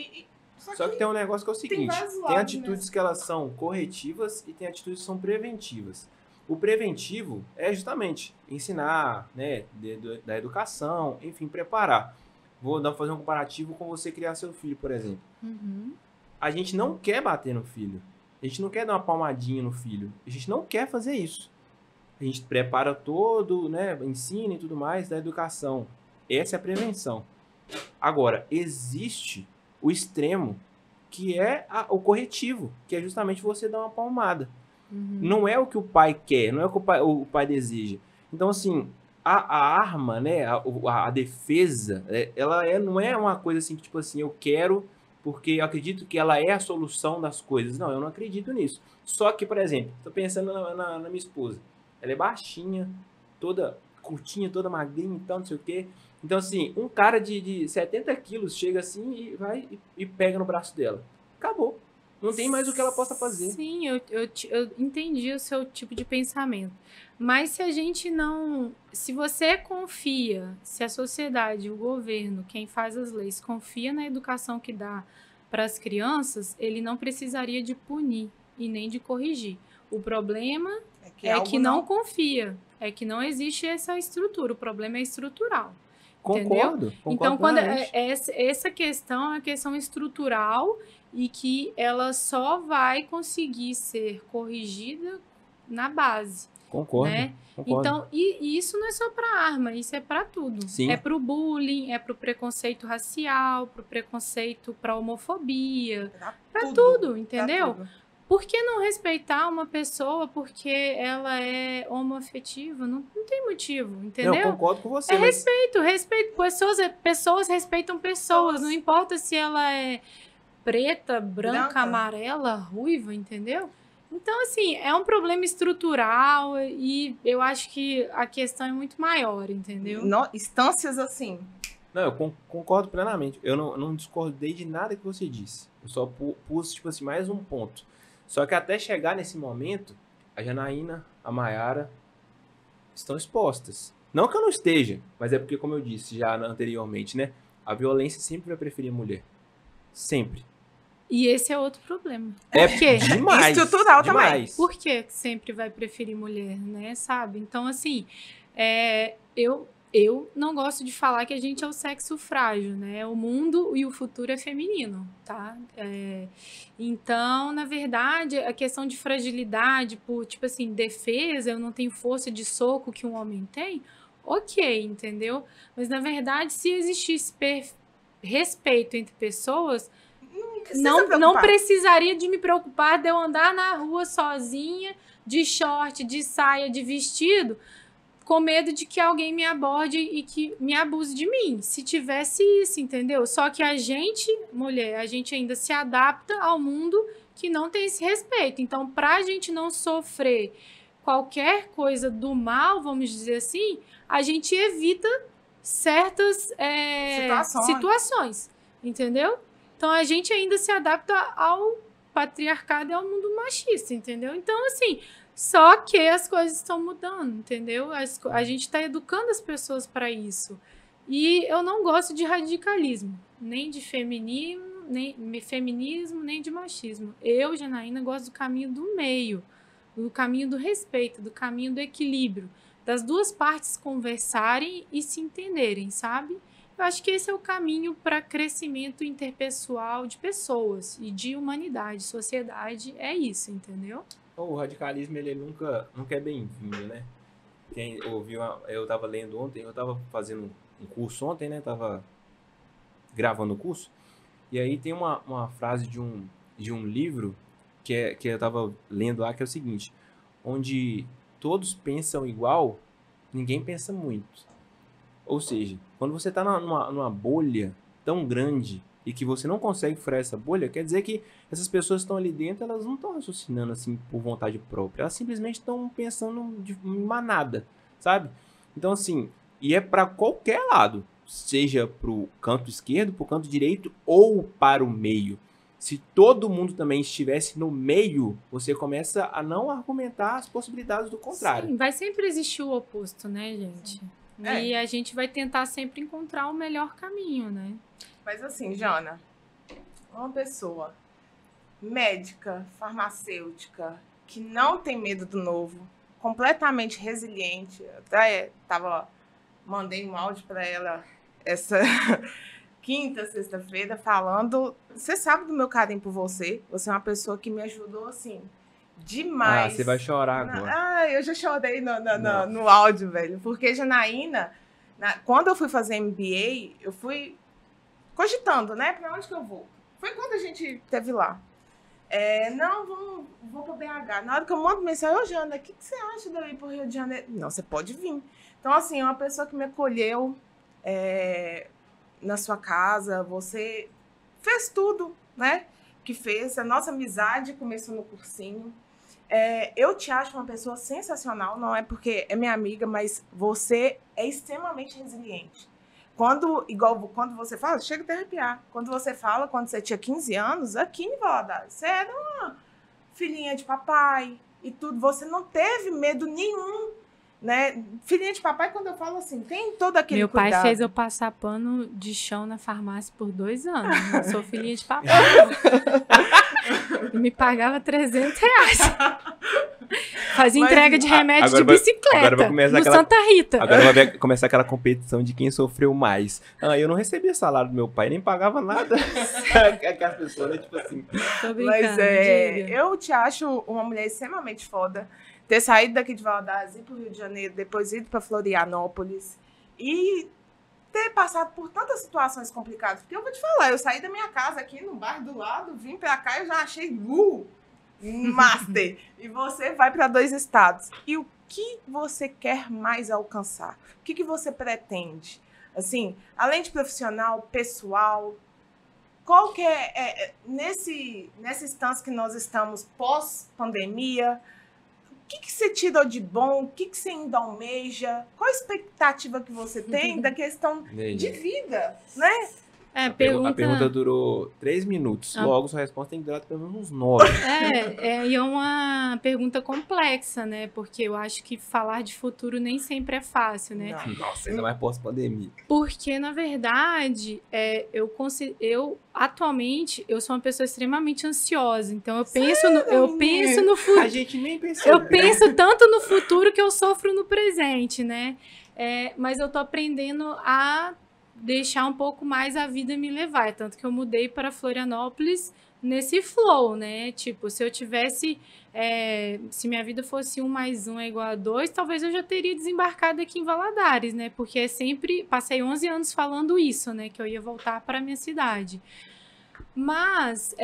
Só que tem um negócio que é o seguinte, vários tem lados, atitudes que elas são corretivas e tem atitudes que são preventivas. O preventivo é justamente ensinar, né, da educação, enfim, preparar. Vou fazer um comparativo com você criar seu filho, por exemplo. Uhum. A gente não quer bater no filho. A gente não quer dar uma palmadinha no filho. A gente não quer fazer isso. A gente prepara todo, né, ensina e tudo mais da educação. Essa é a prevenção. Agora, existe o extremo, que é o corretivo, que é justamente você dar uma palmada. Uhum. Não é o que o pai quer, não é o que o pai deseja. Então, assim, a arma, né, a defesa, não é uma coisa assim que, tipo assim, eu quero porque eu acredito que ela é a solução das coisas. Não, eu não acredito nisso. Só que, por exemplo, tô pensando na minha esposa. Ela é baixinha, toda curtinha, toda magrinha e tal, não sei o quê. Então, assim, um cara de 70 quilos chega assim e vai e pega no braço dela. Acabou. Não tem mais o que ela possa fazer. Sim, eu entendi o seu tipo de pensamento. Mas se a gente não... Se você confia, se a sociedade, o governo, quem faz as leis, confia na educação que dá para as crianças, ele não precisaria de punir e nem de corrigir. O problema é que não confia. É que não existe essa estrutura. O problema é estrutural. Concordo. Então, quando essa questão é a questão estrutural e que ela só vai conseguir ser corrigida na base. Concordo. Né? Concordo. Então, e isso não é só para arma, isso é para tudo. Sim. É para o bullying, é para o preconceito racial, para o preconceito, para a homofobia, para tudo, entendeu? Tudo. Por que não respeitar uma pessoa porque ela é homoafetiva? Não tem motivo, entendeu? Não, eu concordo com você. É respeito. Pessoas respeitam pessoas. Não importa se ela é preta, branca, amarela, ruiva, entendeu? Então, assim, é um problema estrutural e eu acho que a questão é muito maior, entendeu? Instâncias assim. Não, eu concordo plenamente. Eu não discordei de nada que você disse. Eu só pus, tipo assim, mais um ponto. Só que até chegar nesse momento, a Janaína, a Mayara estão expostas. Não que eu não esteja, mas é porque, como eu disse já anteriormente, né? A violência sempre vai preferir a mulher. Sempre. E esse é outro problema. É Por quê? demais. Estrutural demais. Por que sempre vai preferir mulher, né? Sabe? Então, assim, eu não gosto de falar que a gente é o sexo frágil, né? O mundo e o futuro é feminino, tá? Então, na verdade, a questão de fragilidade por, tipo assim, defesa, eu não tenho força de soco que um homem tem, ok, entendeu? Mas, na verdade, se existisse respeito entre pessoas, não precisaria de me preocupar de eu andar na rua sozinha, de short, de saia, de vestido, com medo de que alguém me aborde e que me abuse de mim. Se tivesse isso, entendeu? Só que a gente, mulher, a gente ainda se adapta ao mundo que não tem esse respeito. Então, pra gente não sofrer qualquer coisa do mal, vamos dizer assim, a gente evita certas situações, entendeu? Então, a gente ainda se adapta ao patriarcado e ao mundo machista, entendeu? Então, assim, só que as coisas estão mudando, entendeu? A gente está educando as pessoas para isso. E eu não gosto de radicalismo, nem de feminismo, nem de machismo. Eu, Janaína, gosto do caminho do meio, do caminho do respeito, do caminho do equilíbrio, das duas partes conversarem e se entenderem, sabe? Eu acho que esse é o caminho para crescimento interpessoal de pessoas e de humanidade, sociedade, é isso, entendeu? O radicalismo, ele nunca é bem-vindo, né? Eu estava lendo ontem, eu estava fazendo um curso ontem, né? Tava gravando o curso, e aí tem uma frase de um livro que eu estava lendo lá, que é o seguinte: onde todos pensam igual, ninguém pensa muito. Ou seja, quando você está numa bolha tão grande e que você não consegue furar essa bolha, quer dizer que essas pessoas que estão ali dentro, elas não estão raciocinando assim por vontade própria, elas simplesmente estão pensando em manada, sabe? Então assim, e é para qualquer lado, seja pro canto esquerdo, pro canto direito ou para o meio. Se todo mundo também estivesse no meio, você começa a não argumentar as possibilidades do contrário. Sim, vai sempre existir o oposto, né, gente? E a gente vai tentar sempre encontrar o melhor caminho, né? Mas assim, Jana, uma pessoa médica, farmacêutica, que não tem medo do novo, completamente resiliente, até mandei um áudio para ela essa quinta, sexta-feira, falando, você sabe do meu carinho por você, você é uma pessoa que me ajudou, assim, demais. Ah, você vai chorar agora. Eu já chorei no áudio, velho, porque Janaína, quando eu fui fazer MBA, eu fui cogitando, né, pra onde que eu vou? Foi quando a gente teve lá. Vou para BH. Na hora que eu mando mensagem, ô Jana, o que você acha de eu ir pro Rio de Janeiro? Não, você pode vir. Então, assim, é uma pessoa que me acolheu na sua casa, você fez tudo, né? Que fez. A nossa amizade começou no cursinho. Eu te acho uma pessoa sensacional, não é porque é minha amiga, mas você é extremamente resiliente. Quando você fala, chega a te arrepiar. Quando você fala, quando você tinha 15 anos, aqui em Valadares, você era uma filhinha de papai e tudo, você não teve medo nenhum, né? Filhinha de papai, quando eu falo assim, tem todo aquele Meu cuidado. pai fez eu passar pano de chão na farmácia por 2 anos. Eu sou filhinha de papai. E me pagava R$300. Fazia entrega de remédio de bicicleta agora vai começar no Santa Rita. Agora vai começar aquela competição de quem sofreu mais. Eu não recebia salário do meu pai, nem pagava nada. Aquelas pessoas, né? Tipo assim. Tô brincando, Mas diga. eu te acho uma mulher extremamente foda. Ter saído daqui de Valadares, ir pro Rio de Janeiro, depois ir para Florianópolis e ter passado por tantas situações complicadas. Porque eu vou te falar, eu saí da minha casa aqui no bairro do lado, vim pra cá e eu já achei master. E você vai para 2 estados. E o que você quer mais alcançar? O que você pretende? Assim, além de profissional, pessoal, qual que nessa instância que nós estamos pós-pandemia, o que você tirou de bom? O que você ainda almeja? Qual a expectativa que você tem da questão de vida, né? A pergunta durou 3 minutos. Logo, sua resposta tem que durar pelo menos uns 9. E é uma pergunta complexa, né? Porque eu acho que falar de futuro nem sempre é fácil, né? Nossa, ainda mais pós-pandemia. Porque, na verdade, atualmente, eu sou uma pessoa extremamente ansiosa. Então, eu penso no futuro. A gente nem pensou. Eu penso tanto no futuro que eu sofro no presente, né? Mas eu tô aprendendo a deixar um pouco mais a vida me levar. Tanto que eu mudei para Florianópolis nesse flow, né? Tipo, se eu tivesse... se minha vida fosse 1 mais 1 é igual a 2, talvez eu já teria desembarcado aqui em Valadares, né? Porque passei 11 anos falando isso, né? Que eu ia voltar para minha cidade. Mas...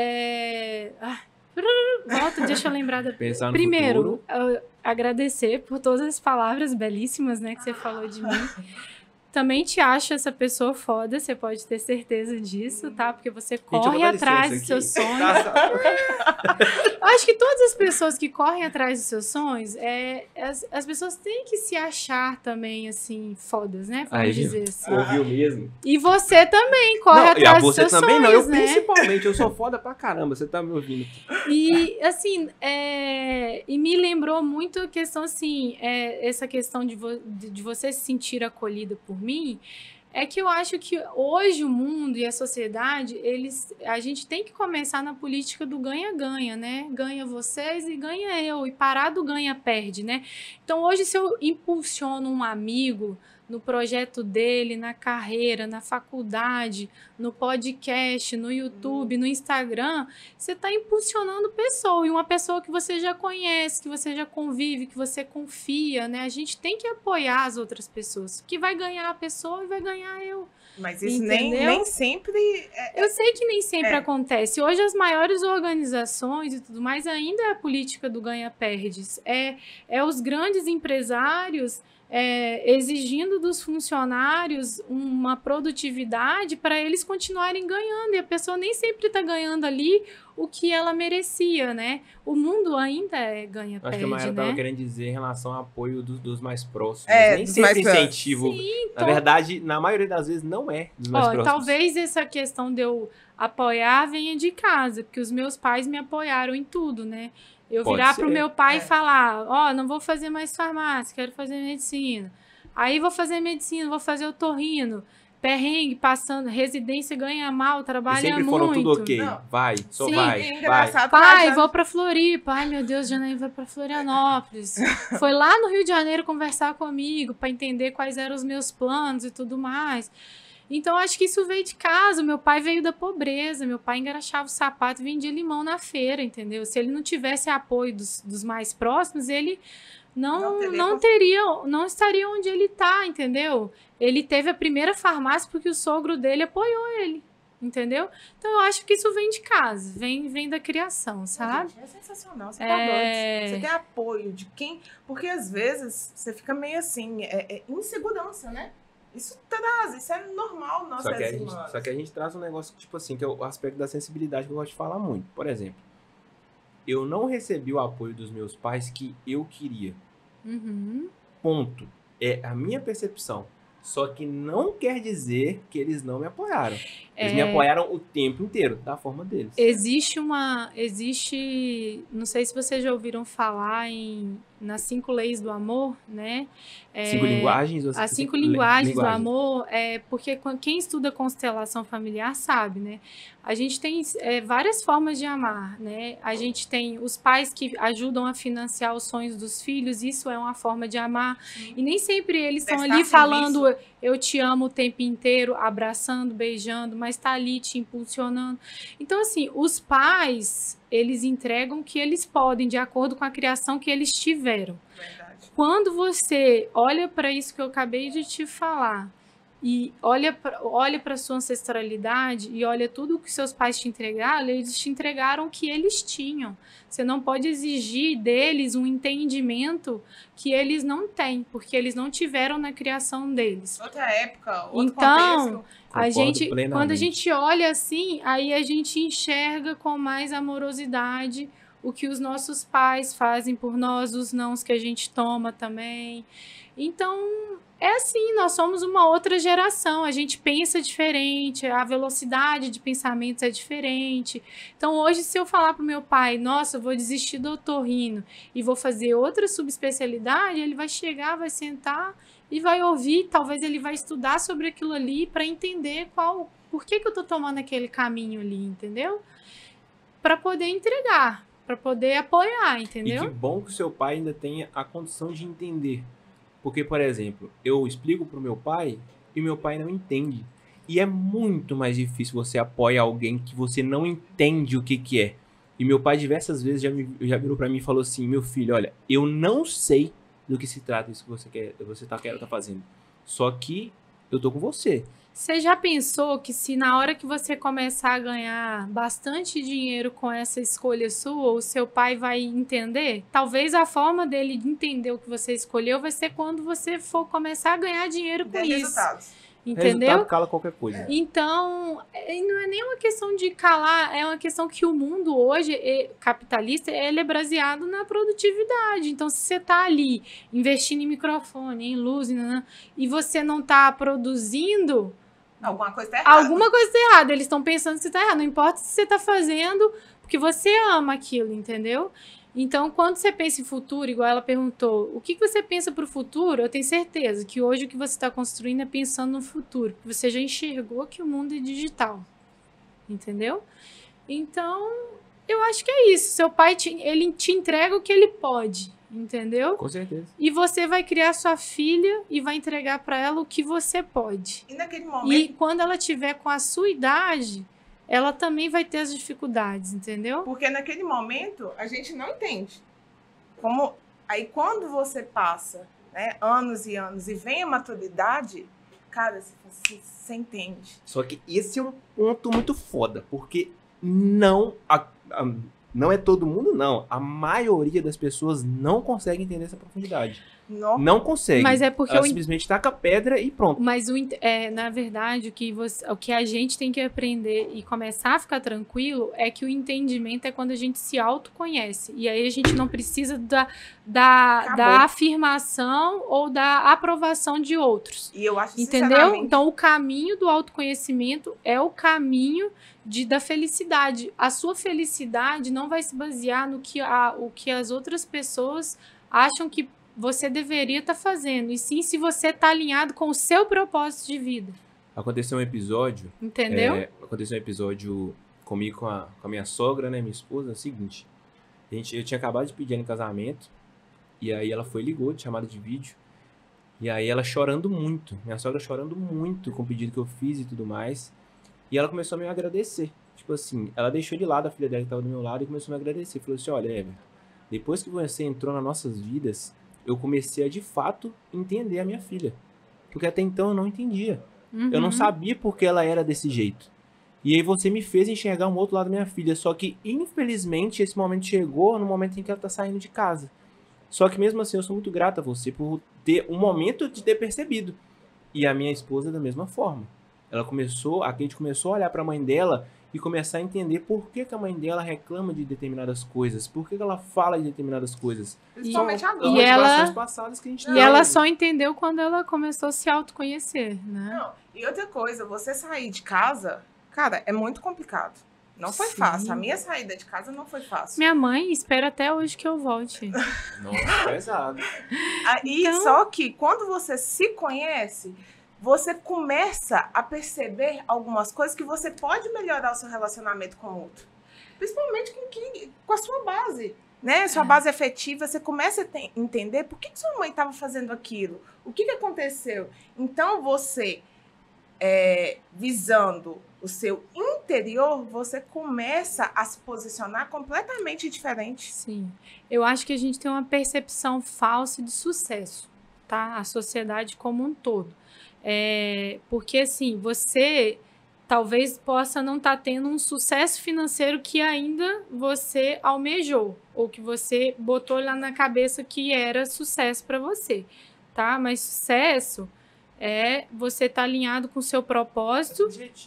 Volta, deixa eu lembrar da... Pensar no Primeiro, futuro. Agradecer por todas as palavras belíssimas, né? Que você falou de mim. Também te acho essa pessoa foda, você pode ter certeza disso, tá? Porque você corre atrás dos seus sonhos. Eu acho que todas as pessoas que correm atrás dos seus sonhos, as pessoas têm que se achar também, assim, fodas, né? Vamos dizer assim. Ouviu mesmo? E você também corre atrás dos seus sonhos, Você também não, eu né? principalmente, eu sou foda pra caramba, você tá me ouvindo. E, assim, e me lembrou muito a questão, assim, essa questão de você se sentir acolhida por mim, é que eu acho que hoje o mundo e a sociedade, a gente tem que começar na política do ganha-ganha, né? Ganha vocês e ganha eu, e parar do ganha-perde, né? Então hoje se eu impulsiono um amigo no projeto dele, na carreira, na faculdade, no podcast, no YouTube, no Instagram, você está impulsionando pessoa, e uma pessoa que você já conhece, que você já convive, que você confia, né? A gente tem que apoiar as outras pessoas, que vai ganhar a pessoa e vai ganhar eu. Mas isso nem sempre... Eu sei que nem sempre acontece. Hoje as maiores organizações e tudo mais ainda é a política do ganha-perdes. É os grandes empresários exigindo dos funcionários uma produtividade para eles continuarem ganhando, e a pessoa nem sempre está ganhando ali o que ela merecia, né? O mundo ainda ganha-perde, Acho que a Mayara estava né? querendo dizer em relação ao apoio dos mais próximos. Nem dos sempre mais próximos. incentivo. Sim, Na verdade, na maioria das vezes, não é dos mais próximos. talvez essa questão de eu apoiar venha de casa, porque os meus pais me apoiaram em tudo, né? Eu Pode virar ser. pro meu pai e falar, não vou fazer mais farmácia, quero fazer medicina. Aí vou fazer medicina, vou fazer otorrino, perrengue, passando, residência, ganha mal, E trabalha sempre muito. foram tudo ok. Não. Vai, só Sim, vai. E vai. engraçado que Pai, a vou pra Floripa. Ai, meu Deus, Janaína vai pra Florianópolis. Foi lá no Rio de Janeiro conversar comigo para entender quais eram os meus planos e tudo mais. Então, acho que isso veio de casa. Meu pai veio da pobreza. Meu pai engraxava o sapato e vendia limão na feira, entendeu? Se ele não tivesse apoio dos mais próximos, ele não estaria onde ele tá, entendeu? Ele teve a primeira farmácia porque o sogro dele apoiou ele, entendeu? Então, eu acho que isso vem de casa, vem da criação, sabe? Gente, é sensacional, você tá doido. Você tem apoio de quem... Porque às vezes você fica meio assim, insegurança, né? Isso é normal, nós seres humanos. Só que a gente traz um negócio, tipo assim, que é o aspecto da sensibilidade que eu gosto de falar muito. Por exemplo, eu não recebi o apoio dos meus pais que eu queria. Uhum. Ponto. É a minha percepção. Só que não quer dizer que eles não me apoiaram. Eles me apoiaram o tempo inteiro, da forma deles. Existe, não sei se vocês já ouviram falar nas 5 leis do amor, né? 5 linguagens? As 5 linguagens do amor, porque quem estuda constelação familiar sabe, né? A gente tem várias formas de amar, né? A gente tem os pais que ajudam a financiar os sonhos dos filhos, isso é uma forma de amar. E nem sempre eles estão ali falando eu te amo o tempo inteiro, abraçando, beijando, mas tá ali te impulsionando. Então, assim, os pais, eles entregam o que eles podem, de acordo com a criação que eles tiveram. Verdade. Quando você olha para isso que eu acabei de te falar, e olha para sua ancestralidade e olha tudo que seus pais te entregaram, eles te entregaram o que eles tinham. Você não pode exigir deles um entendimento que eles não têm, porque eles não tiveram na criação deles. Outra época, outro Então, contexto. quando a gente olha assim, aí a gente enxerga com mais amorosidade o que os nossos pais fazem por nós, os nãos que a gente toma também. Então, é assim, nós somos uma outra geração, a gente pensa diferente, a velocidade de pensamentos é diferente. Então, hoje, se eu falar pro meu pai, nossa, eu vou desistir do otorrino e vou fazer outra subespecialidade, ele vai chegar, vai sentar e vai ouvir, talvez ele vai estudar sobre aquilo ali para entender por que eu tô tomando aquele caminho ali, entendeu? Para poder entregar, para poder apoiar, entendeu? E que bom que o seu pai ainda tenha a condição de entender. Porque, por exemplo, eu explico pro meu pai e meu pai não entende. E é muito mais difícil você apoiar alguém que você não entende o que é. E meu pai diversas vezes já virou pra mim e falou assim, meu filho, olha, eu não sei do que se trata isso que você tá fazendo. Só que eu tô com você. Você já pensou que se na hora que você começar a ganhar bastante dinheiro com essa escolha sua, o seu pai vai entender? Talvez a forma dele entender o que você escolheu vai ser quando você for começar a ganhar dinheiro com isso. Resultados. Entendeu? Resultado cala qualquer coisa. Então, não é nem uma questão de calar, é uma questão que o mundo hoje, capitalista, ele é baseado na produtividade. Então, se você está ali investindo em microfone, em luz, e você não está produzindo, alguma coisa está errada. Alguma coisa está errada. Eles estão pensando que você está errado. Não importa se você está fazendo porque você ama aquilo, entendeu? Então, quando você pensa em futuro, igual ela perguntou, o que você pensa para o futuro? Eu tenho certeza que hoje o que você está construindo é pensando no futuro. Você já enxergou que o mundo é digital. Entendeu? Então, eu acho que é isso. Seu pai, ele te entrega o que ele pode. Entendeu? Com certeza. E você vai criar sua filha e vai entregar para ela o que você pode. E naquele momento... E quando ela tiver com a sua idade, ela também vai ter as dificuldades, entendeu? Porque naquele momento a gente não entende. Aí quando você passa, né, anos e anos e vem a maturidade, cara, você entende. Só que esse é um ponto muito foda, porque não... Não é todo mundo, não. A maioria das pessoas não consegue entender essa profundidade. Não. Não consegue. Mas é porque ela simplesmente taca a pedra e pronto. Mas, na verdade, o que a gente tem que aprender e começar a ficar tranquilo é que o entendimento é quando a gente se autoconhece. E aí a gente não precisa da afirmação ou da aprovação de outros. E eu acho, entendeu? Então, o caminho do autoconhecimento é o caminho da felicidade. A sua felicidade não vai se basear no que as outras pessoas acham que você deveria estar fazendo, e sim se você está alinhado com o seu propósito de vida. Aconteceu um episódio... Entendeu? Aconteceu um episódio comigo, com a minha sogra, né, minha esposa, é o seguinte. Eu tinha acabado de pedir ela em casamento, e aí ela ligou de chamada de vídeo, e aí ela chorando muito, minha sogra chorando muito com o pedido que eu fiz e tudo mais, e ela começou a me agradecer. Tipo assim, ela deixou de lado a filha dela que estava do meu lado e começou a me agradecer. Falou assim, olha, Everton, depois que você entrou nas nossas vidas, eu comecei a, de fato, entender a minha filha. Porque até então eu não entendia. Eu não sabia por que ela era desse jeito. E aí você me fez enxergar um outro lado da minha filha. Só que, infelizmente, esse momento chegou no momento em que ela tá saindo de casa. Só que, mesmo assim, eu sou muito grato a você por ter um momento de ter percebido. E a minha esposa da mesma forma. A Kate começou a olhar para a mãe dela e começar a entender por que a mãe dela reclama de determinadas coisas, por que ela fala de determinadas coisas. Principalmente agora. E ela, passadas que a gente ela só entendeu quando ela começou a se autoconhecer, né? Não. E outra coisa, você sair de casa, cara, é muito complicado. Não foi fácil. A minha saída de casa não foi fácil. Minha mãe espera até hoje que eu volte. Nossa, pesado. Então... Só que quando você se conhece, você começa a perceber algumas coisas que você pode melhorar o seu relacionamento com o outro. Principalmente com a sua base, né? Sua base afetiva, você começa a entender por que sua mãe estava fazendo aquilo, o que aconteceu. Então, você, visando o seu interior, você começa a se posicionar completamente diferente. Sim. Eu acho que a gente tem uma percepção falsa de sucesso, tá? A sociedade como um todo. Porque assim, você talvez possa não estar tendo um sucesso financeiro que ainda você almejou, ou que você botou lá na cabeça que era sucesso para você, tá? Mas sucesso é você estar alinhado com o seu propósito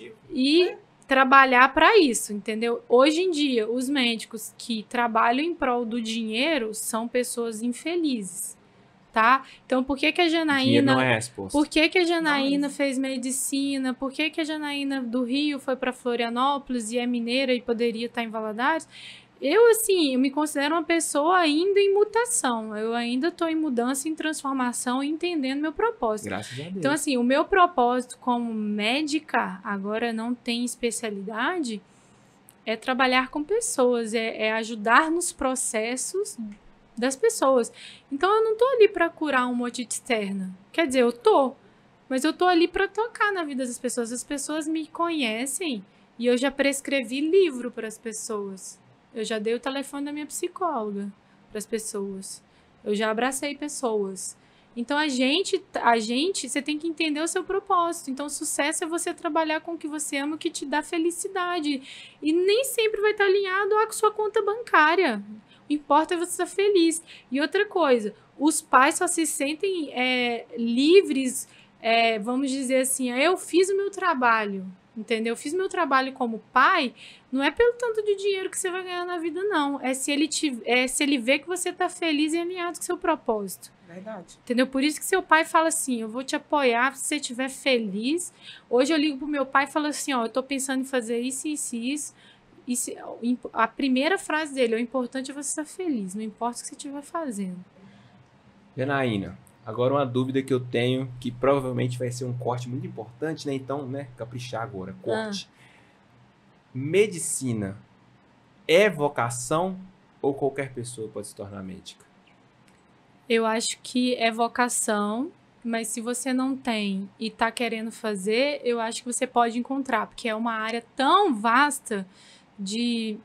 e trabalhar para isso, entendeu? Hoje em dia, os médicos que trabalham em prol do dinheiro são pessoas infelizes. Tá? Então, por que a Janaína... Dinheiro não é resposta. Por que a Janaína fez medicina? Por que a Janaína do Rio foi para Florianópolis e é mineira e poderia estar em Valadares? Eu, assim, eu me considero uma pessoa ainda em mutação. Eu ainda estou em mudança, em transformação e entendendo meu propósito. Graças a Deus. Então, assim, o meu propósito como médica, agora não tem especialidade, é trabalhar com pessoas, é ajudar nos processos das pessoas. Então eu não tô ali para curar uma otite externa. Quer dizer, eu tô, mas eu tô ali para tocar na vida das pessoas. As pessoas me conhecem e eu já prescrevi livro para as pessoas. Eu já dei o telefone da minha psicóloga para as pessoas. Eu já abracei pessoas. Então a gente, você tem que entender o seu propósito. Então sucesso é você trabalhar com o que você ama, o que te dá felicidade. E nem sempre vai estar alinhado à sua conta bancária. O que importa é você estar feliz. E outra coisa, os pais só se sentem livres, vamos dizer assim, eu fiz o meu trabalho, entendeu? Eu fiz meu trabalho como pai, não é pelo tanto de dinheiro que você vai ganhar na vida, não. É se ele vê que você está feliz e alinhado com o seu propósito. Verdade. Entendeu? Por isso que seu pai fala assim, eu vou te apoiar se você estiver feliz. Hoje eu ligo pro meu pai e falo assim, ó, eu tô pensando em fazer isso, isso e isso. A primeira frase dele, o importante é você estar feliz, não importa o que você estiver fazendo. Janaína, agora uma dúvida que eu tenho, que provavelmente vai ser um corte muito importante, né? Então, né, caprichar agora, corte. Medicina é vocação ou qualquer pessoa pode se tornar médica? Eu acho que é vocação, mas se você não tem e tá querendo fazer, eu acho que você pode encontrar, porque é uma área tão vasta de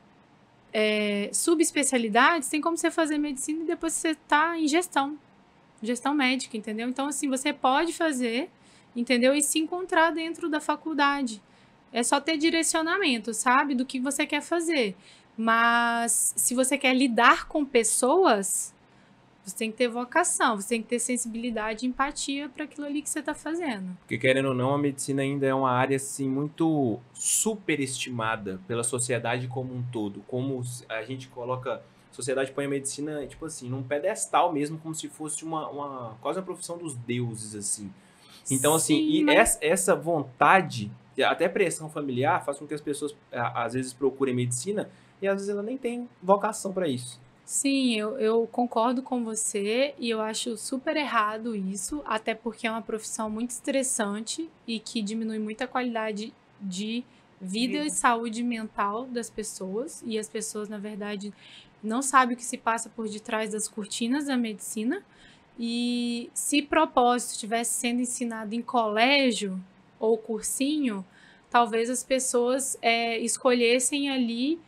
subespecialidades, tem como você fazer medicina e depois você tá em gestão médica, entendeu? Então, assim, você pode fazer, entendeu? E se encontrar dentro da faculdade. É só ter direcionamento, sabe? Do que você quer fazer. Mas se você quer lidar com pessoas, você tem que ter vocação, você tem que ter sensibilidade e empatia para aquilo ali que você está fazendo. Porque, querendo ou não, a medicina ainda é uma área, assim, muito superestimada pela sociedade como um todo. Como a gente coloca... A sociedade põe a medicina, tipo assim, num pedestal mesmo, como se fosse quase uma profissão dos deuses, assim. Então, assim, Sim, essa vontade, até pressão familiar, faz com que as pessoas, às vezes, procurem medicina e, às vezes, ela nem tem vocação para isso. Sim, eu concordo com você e eu acho super errado isso, até porque é uma profissão muito estressante e que diminui muito a qualidade de vida e saúde mental das pessoas. E as pessoas, na verdade, não sabem o que se passa por detrás das cortinas da medicina. E se propósito estivesse sendo ensinado em colégio ou cursinho, talvez as pessoas escolhessem ali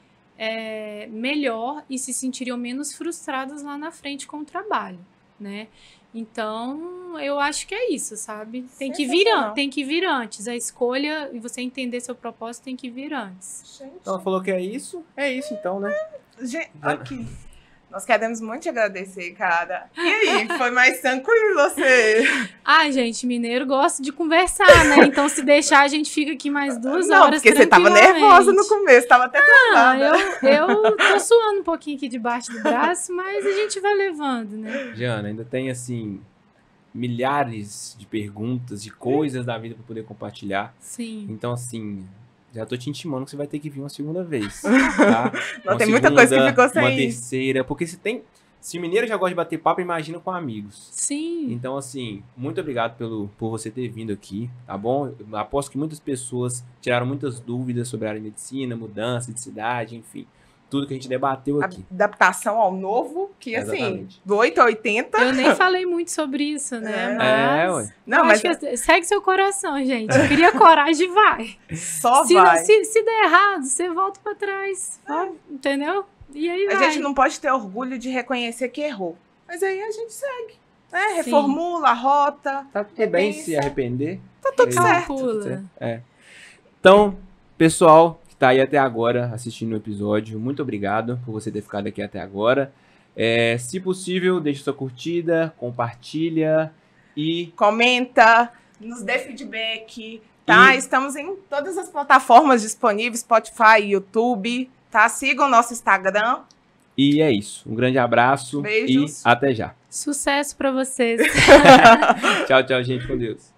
melhor e se sentiriam menos frustradas lá na frente com o trabalho, né? Então, eu acho que é isso, sabe? Tem que vir antes. A escolha e você entender seu propósito tem que vir antes. Gente, Então, ela falou que é isso então, né? gente, aqui. Nós queremos muito te agradecer, cara. E aí, foi mais tranquilo você? Ai, gente, mineiro gosta de conversar, né? Então, se deixar, a gente fica aqui mais 2 Não, horas porque você tava nervosa no começo, tava até travada. Eu tô suando um pouquinho aqui debaixo do braço, mas a gente vai levando, né? Jana, ainda tem, assim, milhares de perguntas, de coisas da vida para poder compartilhar. Sim. Então, assim, já tô te intimando que você vai ter que vir uma segunda vez, tá? Não, tem muita coisa que ficou sem. Uma terceira, porque se o mineiro já gosta de bater papo, imagina com amigos. Sim. Então, assim, muito obrigado por você ter vindo aqui, tá bom? Eu aposto que muitas pessoas tiraram muitas dúvidas sobre a área de medicina, mudança de cidade, enfim. Tudo que a gente debateu aqui. Adaptação ao novo, que Exatamente. assim, do 8 a 80. Eu nem falei muito sobre isso, né? Ué. Não, mas acho que segue seu coração, gente. Cria coragem e vai. só Se, vai. se der errado, você volta pra trás. Entendeu? E aí A vai. gente não pode ter orgulho de reconhecer que errou. Mas aí a gente segue. Né? Sim. Reformula a rota. Tá tudo bem se arrepender. Tá tudo Isso. certo. Pula. Então, pessoal que tá aí até agora assistindo o episódio, muito obrigado por você ter ficado aqui até agora. Se possível, deixe sua curtida, compartilha e Comenta, nos dê feedback, tá? Estamos em todas as plataformas disponíveis, Spotify, YouTube, tá? Sigam o nosso Instagram. é isso. Um grande abraço Beijos. e até já. Sucesso pra vocês. Tchau, tchau, gente. Com Deus.